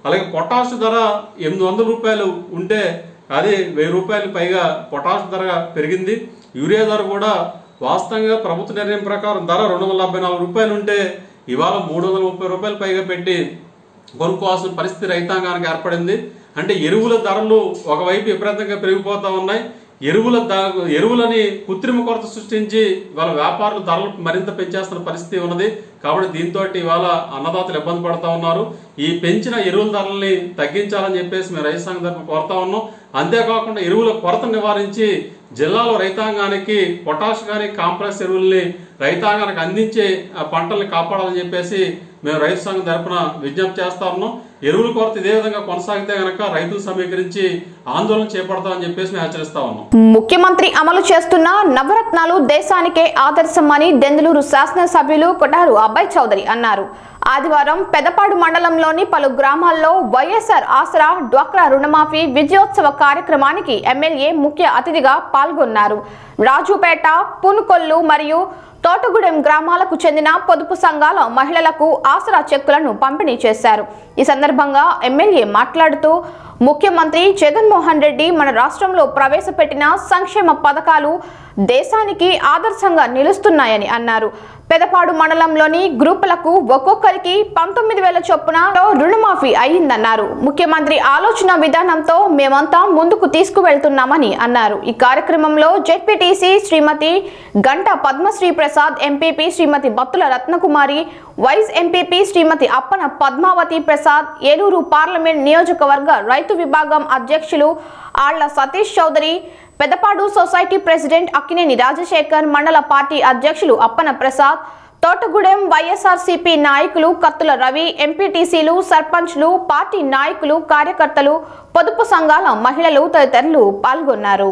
అలాగే పొటాష్ ధర ఎనిమిది వందల రూపాయలు ఉంటే అది వెయ్యి రూపాయలు పైగా పొటాష్ ధర పెరిగింది. యూరియా ధర కూడా వాస్తవంగా ప్రభుత్వ నిర్ణయం ప్రకారం ధర రెండు వందల డెబ్బై నాలుగు రూపాయలు ఉంటే ఇవాళ మూడు వందల ముప్పై రూపాయలు పైగా పెట్టి కొనుక్కోవాల్సిన పరిస్థితి రైతాంగానికి ఏర్పడింది. అంటే ఎరువుల ధరలు ఒకవైపు విపరీతంగా పెరిగిపోతా ఉన్నాయి. ఎరువుల ఎరువులని కృత్రిమ కొరత సృష్టించి వాళ్ళ వ్యాపారులు ధరలు మరింత పెంచేస్తున్న పరిస్థితి ఉన్నది. కాబట్టి దీంతో ఇవాళ అన్నదాతలు ఇబ్బంది పడతా ఉన్నారు. ఈ పెంచిన ఎరువుల ధరల్ని తగ్గించాలని చెప్పేసి మేము రైతు సంఘం తరఫున కోరుతా ఉన్నాం. అంతేకాకుండా ఎరువుల కొరత నివారించి జిల్లాలో రైతాంగానికి పొటాష్ కానీ కాంప్లెక్స్ ఎరువుల్ని రైతాంగానికి అందించే పంటల్ని కాపాడాలని చెప్పేసి మేము రైతు సంఘం తరఫున విజ్ఞప్తి చేస్తా ఉన్నాం. ఎరువుల కొరత ఇదే విధంగా కొనసాగితే గనక రైతులు సమీకరించి ఆందోళన చేపడతామని చెప్పేసి మేము హెచ్చరిస్తా ఉన్నాం. ముఖ్యమంత్రి అమలు చేస్తున్న నవరత్నాలు దేశానికే ఆదర్శమని దెందులూరు శాసనసభ్యులు కొటారు అబ్బాయి చౌదరి అన్నారు. ఆదివారం పెదపాడు మండలంలోని పలు గ్రామాల్లో వైఎస్ఆర్ ఆసరా డ్వాక్రా రుణమాఫీ విజయోత్సవ కార్యక్రమానికి ఎమ్మెల్యే ముఖ్య అతిథిగా పాల్గొన్నారు. రాజుపేట, పునుకొల్లు మరియు తోటగూడెం గ్రామాలకు చెందిన పొదుపు సంఘాల మహిళలకు ఆసరా చెక్కులను పంపిణీ చేశారు. ఈ సందర్భంగా ఎమ్మెల్యే మాట్లాడుతూ ముఖ్యమంత్రి జగన్మోహన్ రెడ్డి మన రాష్ట్రంలో ప్రవేశపెట్టిన సంక్షేమ పథకాలు దేశానికి ఆదర్శంగా నిలుస్తున్నాయని అన్నారు. పెదపాడు మండలంలోని గ్రూపులకు ఒక్కొక్కరికి పంతొమ్మిది వేల చొప్పున రుణమాఫీ అయిందన్నారు. ముఖ్యమంత్రి ఆలోచన విధానంతో మేమంతా ముందుకు తీసుకువెళ్తున్నామని అన్నారు. ఈ కార్యక్రమంలో ZPTC Shrimati Ganta Padmasri Prasad, MPP Shrimati Battula Ratnakumari, vice MPP Shrimati Appana Padmavathi Prasad, Eluru parliament నియోజకవర్గ రైతు విభాగం అధ్యక్షులు ఆళ్ల సతీష్ చౌదరి, పెదపాడు సొసైటీ ప్రెసిడెంట్ అక్కినేని రాజశేఖర్, మండల పార్టీ అధ్యక్షులు అప్పన ప్రసాద్, తోటగూడెం వైఎస్ఆర్సీపీ నాయకులు కత్తుల రవి, ఎంపీటీసీలు, సర్పంచ్లు, పార్టీ నాయకులు, కార్యకర్తలు, పొదుపు సంఘాల మహిళలు తదితరులు పాల్గొన్నారు.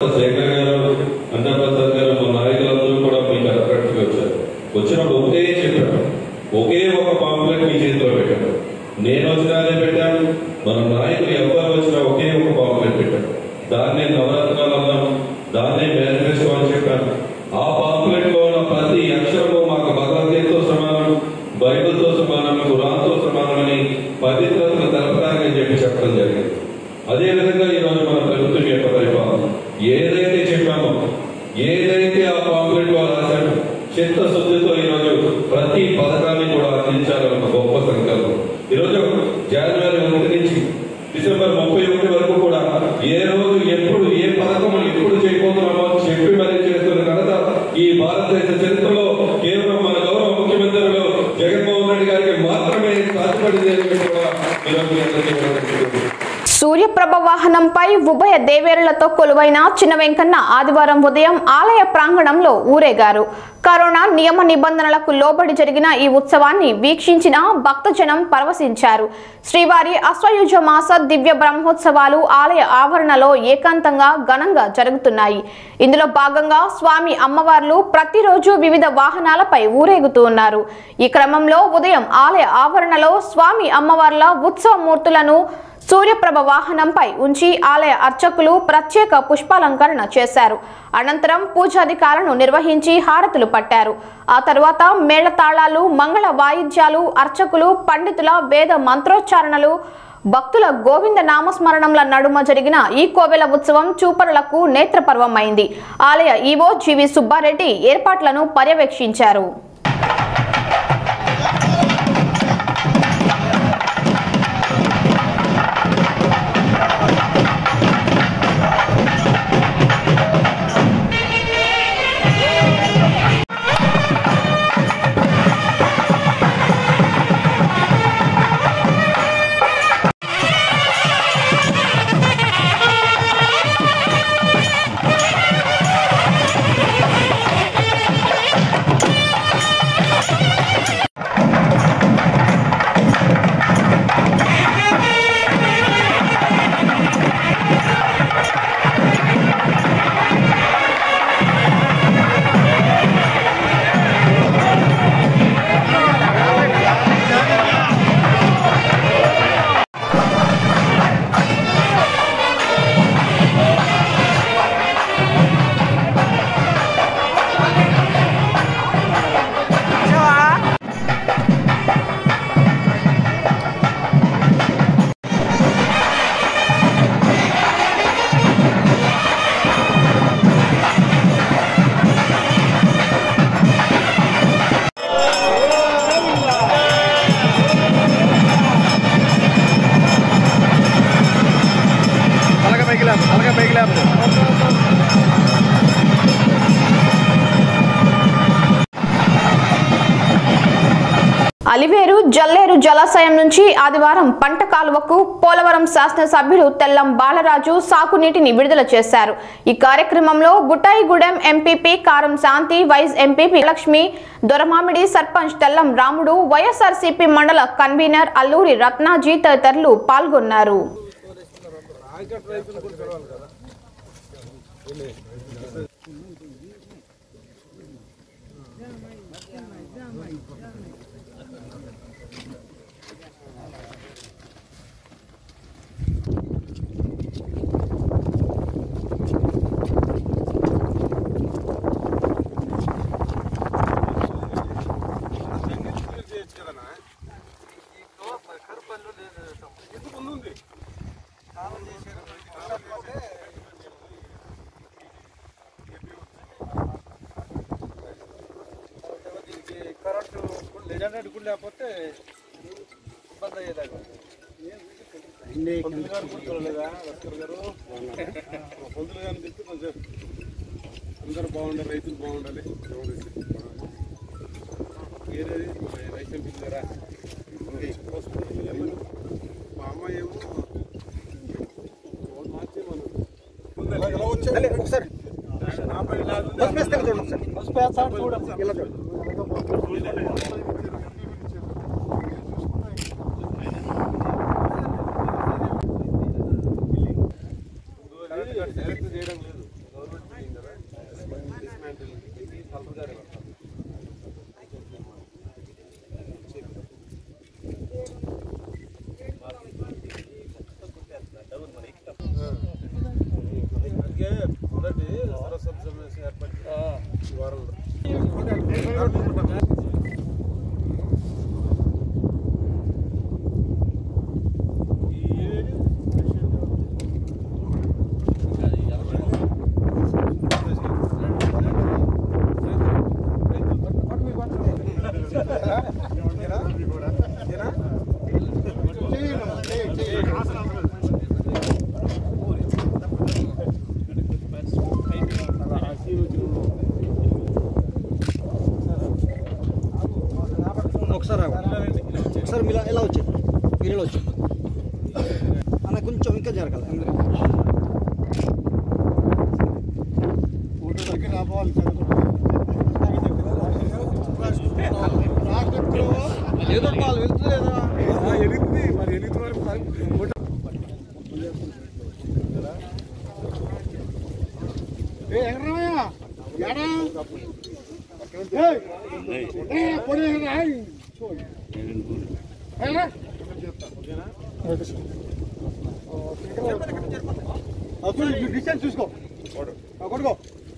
నేను వచ్చినా అదే పెట్టాను, మన నాయకులు ఎవరు వచ్చినా ఒకే ఒక పాంప్లెట్ పెట్టాను. దాన్నే నవరత్నాలు అన్నాను, దాన్నే మేనిఫెస్టో అని చెప్పాను. ఆ పాంప్లెట్ లో ఉన్న ప్రతి అక్షరము మాకు భగవద్గీతతో సమానం, బైబిల్తో సమానం, ఖురాన్తో సమానమని పవిత్రతను తెలపడానికి చెప్పి చెప్పడం జరిగింది. అదేవిధంగా ఈరోజు మన ప్రభుత్వం యొక్క పరిపాలన ఏదైతే చెప్పామో, ఏదైతే ఆ పాంప్లెట్ లో రాశాడు, చిత్తశుద్ధితో ఈరోజు ప్రతి పథకాన్ని కూడా అందించాలన్న గొప్ప సంకల్పం. ఈరోజు జనవరి ఒకటి నుంచి డిసెంబర్ ముప్పై ఒకటి వరకు కూడా ఏ రోజు ఎప్పుడు ఏ పథకం ఎప్పుడు చేయబోతున్నామో చెప్పి మరీ చేస్తున్న ఘనత ఈ భారతదేశ చరిత్రలో కేవలం మన గౌరవ ముఖ్యమంత్రులు జగన్మోహన్ రెడ్డి గారికి మాత్రమే సాధ్యపడింది అని కూడా ఈరోజు సూర్యప్రభ వాహనంపై ఉభయ దేవేరులతో కొలువైన చిన్న వెంకన్న ఆదివారం ఉదయం ఆలయ ప్రాంగణంలో ఊరేగారు. కరోనా నియమ నిబంధనలకు లోబడి జరిగిన ఈ ఉత్సవాన్ని వీక్షించిన భక్తజనం పరవశించారు. శ్రీవారి అశ్వయుజ మాస దివ్య బ్రహ్మోత్సవాలు ఆలయ ఆవరణలో ఏకాంతంగా ఘనంగా జరుగుతున్నాయి. ఇందులో భాగంగా స్వామి అమ్మవార్లు ప్రతిరోజు వివిధ వాహనాలపై ఊరేగుతూ ఉన్నారు. ఈ క్రమంలో ఉదయం ఆలయ ఆవరణలో స్వామి అమ్మవార్ల ఉత్సవ మూర్తులను సూర్యప్రభ వాహనంపై ఉంచి ఆలయ అర్చకులు ప్రత్యేక పుష్పాలంకరణ చేశారు. అనంతరం పూజాధికారులను నిర్వహించి హారతులు పట్టారు. ఆ తర్వాత మేళతాళాలు, మంగళ వాయిద్యాలు, అర్చకులు, పండితుల వేద మంత్రోచ్చారణలు, భక్తుల గోవింద నామస్మరణంల నడుమ జరిగిన ఈ కోవెల ఉత్సవం చూపరులకు నేత్రపర్వమైంది. ఆలయ ఈవో జీవి సుబ్బారెడ్డి ఏర్పాట్లను పర్యవేక్షించారు. అలివేరు జల్లేరు జలాశయం నుంచి ఆదివారం పంట కాలువకు పోలవరం శాసనసభ్యుడు తెల్లం బాలరాజు సాగునీటిని విడుదల చేశారు. ఈ కార్యక్రమంలో Buttayigudem MPP Karam Shanti, vice MPP Lakshmi, Doramamidi sarpanch Tellam Ramudu, YSRCP మండల కన్వీనర్ అల్లూరి రత్నాజీ తదితరులు పాల్గొన్నారు. లేకపోతే ఇబ్బంది అయ్యేదాకా పొందులు గారు కూర్చోలేదా లస్కర్ గారు పొందులు గారిని తిప్పి కొంచెం అందరూ బాగుండాలి, రైతులు బాగుండాలి. ఏరేది రైతు ఎంపీరా మా అమ్మాయి ఏమో మార్చి మనం ఒకసారి చేయడం లేదు గవర్నమెంట్ కదా డిస్మాంటిల్ తప్పనిసరి మొదటి సరస్వతి సమావేశం ఏర్పడి వారంలో ఒకసారి మీరు ఎలా వచ్చారు మీరు ఎలా వచ్చారు అన్న కొంచెం ఇంకా జరగాలి ఫోటో దగ్గర రావాలి ఏదో వాళ్ళు వెళ్తలేదా ఎలిగింది మరి ఎలిగిన వరకు ఎగరమయ్యా ఏడా డిస్టెన్స్ చూసుకో కొట్టుకో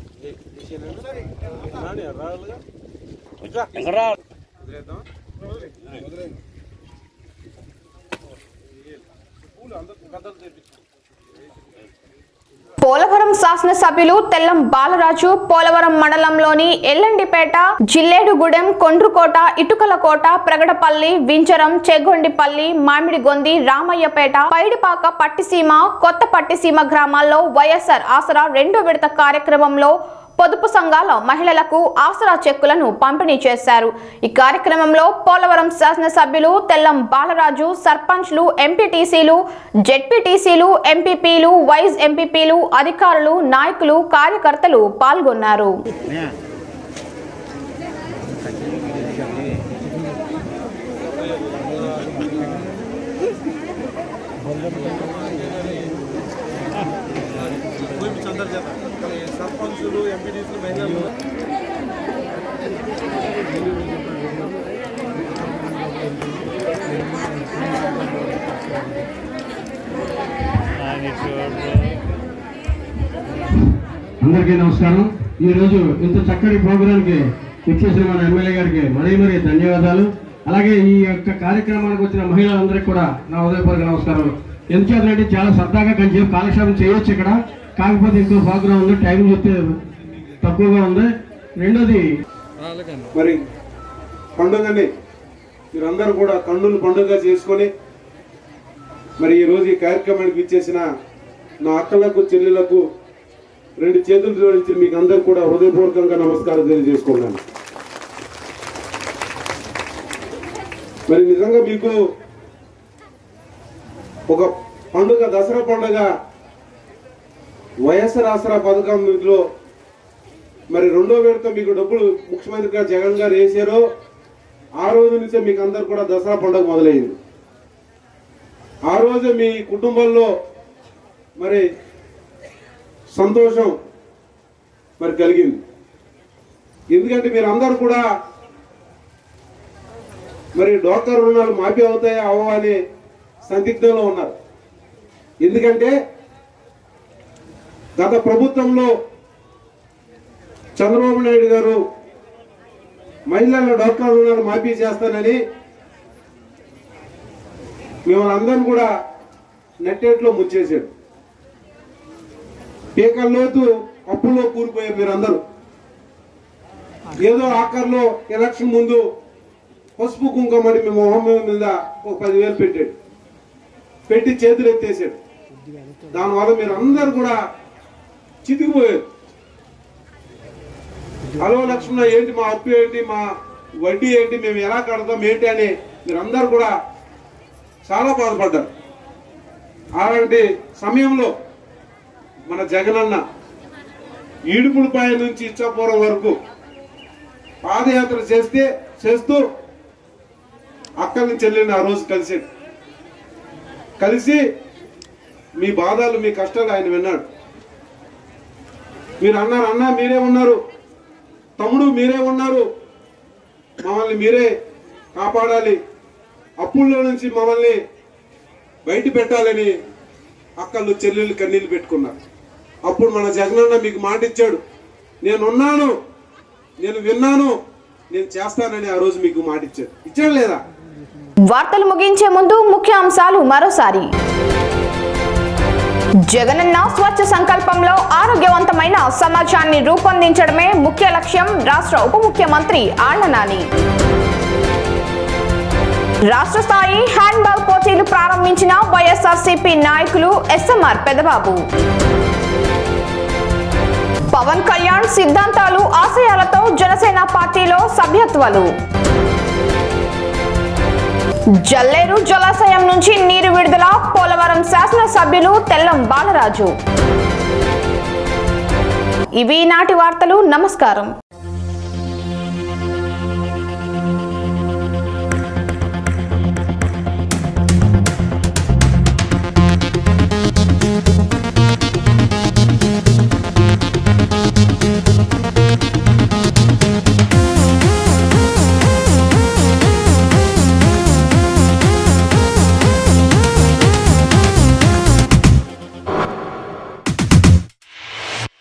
పోలవరం శాసనసభ్యులు తెల్లం బాలరాజు పోలవరం మండలంలోని ఎల్లండిపేట, జిల్లేడుగూడెం, కొండ్రుకోట, ఇటుకలకోట, ప్రగడపల్లి, వింజరం, చెగొండిపల్లి, మామిడిగొంది, రామయ్యపేట, పైడిపాక, పట్టిసీమ, కొత్త పట్టిసీమ గ్రామాల్లో వైఎస్ఆర్ ఆసరా రెండో విడత కార్యక్రమంలో పొదుపు సంఘాల మహిళలకు ఆసరా చెక్కులను పంపిణీ చేశారు. ఈ కార్యక్రమంలో పోలవరం శాసనసభ్యులు తెల్లం బాలరాజు, సర్పంచ్లు, ఎంపీటీసీలు, జెడ్పీటీసీలు, ఎంపీపీలు, వైస్ ఎంపీపీలు, అధికారులు, నాయకులు, కార్యకర్తలు పాల్గొన్నారు. సర్పంచులు, ఎంపీటీసీలు, మహిళలు అందరికీ నమస్కారం. ఈరోజు ఇంత చక్కటి ప్రోగ్రాంకి ఇచ్చేసిన మన ఎమ్మెల్యే గారికి మరీ మరీ ధన్యవాదాలు. అలాగే ఈ యొక్క కార్యక్రమానికి వచ్చిన మహిళలందరికీ కూడా నా హృదయపూర్వక నమస్కారం. ఎందుకంటే చాలా సరదాగా కొంచెం కాలక్షేపం చేయొచ్చు ఇక్కడ, కాకపోతే ఇంకో ప్రోగ్రాం ఉంది, టైం చెప్తే తక్కువగా ఉంది. రెండోది మరి పండుగని మీరందరూ కూడా కన్నులు పండుగ చేసుకొని మరి ఈరోజు ఈ కార్యక్రమానికి ఇచ్చేసిన నా అక్కలకు, చెల్లెలకు రెండు చేతులు జోడించి మీకు అందరూ కూడా హృదయపూర్వకంగా నమస్కారం తెలియజేసుకున్నాను. మరి నిజంగా మీకు ఒక పండుగ, దసరా పండుగ వైఎస్ఆర్ ఆసరా పథకంలో మరి రెండో విడత మీకు డబ్బులు ముఖ్యమంత్రిగా జగన్ గారు వేసారో ఆ రోజు నుంచే మీకు అందరు కూడా దసరా పండుగ మొదలైంది. ఆ రోజు మీ కుటుంబంలో మరి సంతోషం మరి కలిగింది. ఎందుకంటే మీరు అందరూ కూడా మరి డ్వాక్రా రుణాలు మాఫీ అవుతాయా అవో అనే సందిగ్ధంలో ఉన్నారు. ఎందుకంటే గత ప్రభుత్వంలో చంద్రబాబు నాయుడు గారు మహిళల డ్వాక్రా రుణాలు మాఫీ చేస్తానని మిమ్మల్ని అందరిని కూడా నెట్టేట్లో ముంచేశాడు. పీకల్లోతు అప్పుల్లో కూలిపోయారు మీరందరూ. ఏదో ఆఖరిలో ఎలక్షన్ ముందు పసుపు కుంకుమని మీ మొహం మీద ఒక పదివేలు పెట్టాడు, పెట్టి చేతులు ఎత్తేసాడు. దానివల్ల మీరు అందరు కూడా చితికిపోయారు. హలో లక్ష్మణ ఏంటి, మా అప్పు ఏంటి, మా వడ్డీ ఏంటి, మేము ఎలా కడతాం ఏంటి అని మీరందరూ కూడా చాలా బాధపడ్డారు. అలాంటి సమయంలో మన జగనన్న ఈడుపులపాయ నుంచి ఇచ్చాపురం వరకు పాదయాత్ర చేస్తే చేస్తూ అక్కడి చెల్లిని ఆ రోజు కలిసాడు. కలిసి మీ బాధలు, మీ కష్టాలు ఆయన విన్నాడు. మీరు అన్నారు, అన్న మీరే ఉన్నారు, తమ్ముడు మీరే ఉన్నారు, మమ్మల్ని మీరే కాపాడాలి, అప్పుల్లో నుంచి మమ్మల్ని బయట పెట్టాలని అక్కలు చెల్లెళ్ళు కన్నీళ్ళు పెట్టుకున్నారు. అప్పుడు మన జగనన్న మీకు మాట ఇచ్చాడు, నేనున్నాను, నేను విన్నాను, నేను చేస్తానని ఆ రోజు మీకు మాట ఇచ్చాడు. ఇచ్చాడు లేదా? వార్తలు ముగించే ముందు ముఖ్య అంశాలు మరోసారి. జగనన్న స్వచ్ఛ సంకల్పంలో ఆరోగ్యవంతమైన సమాజాన్ని రూపొందించడమే ముఖ్య లక్ష్యం రాష్ట్ర ఉప ముఖ్యమంత్రి ఆళ్ల నాని. రాష్ట్ర స్థాయి హ్యాండ్బాల్ పోటీలు ప్రారంభించిన వైఎస్ఆర్సీపీ నాయకులు ఎస్ఎంఆర్ పెదబాబు. పవన్ కళ్యాణ్ సిద్ధాంతాలు ఆశయాలతో జనసేన పార్టీలో సభ్యత్వాలు. జల్లేరు జలాశయం నుంచి నీరు విడుదల, పోలవరం శాసనసభ్యులు తెల్లం బాలరాజు. ఇవి నాటి వార్తలు. నమస్కారం.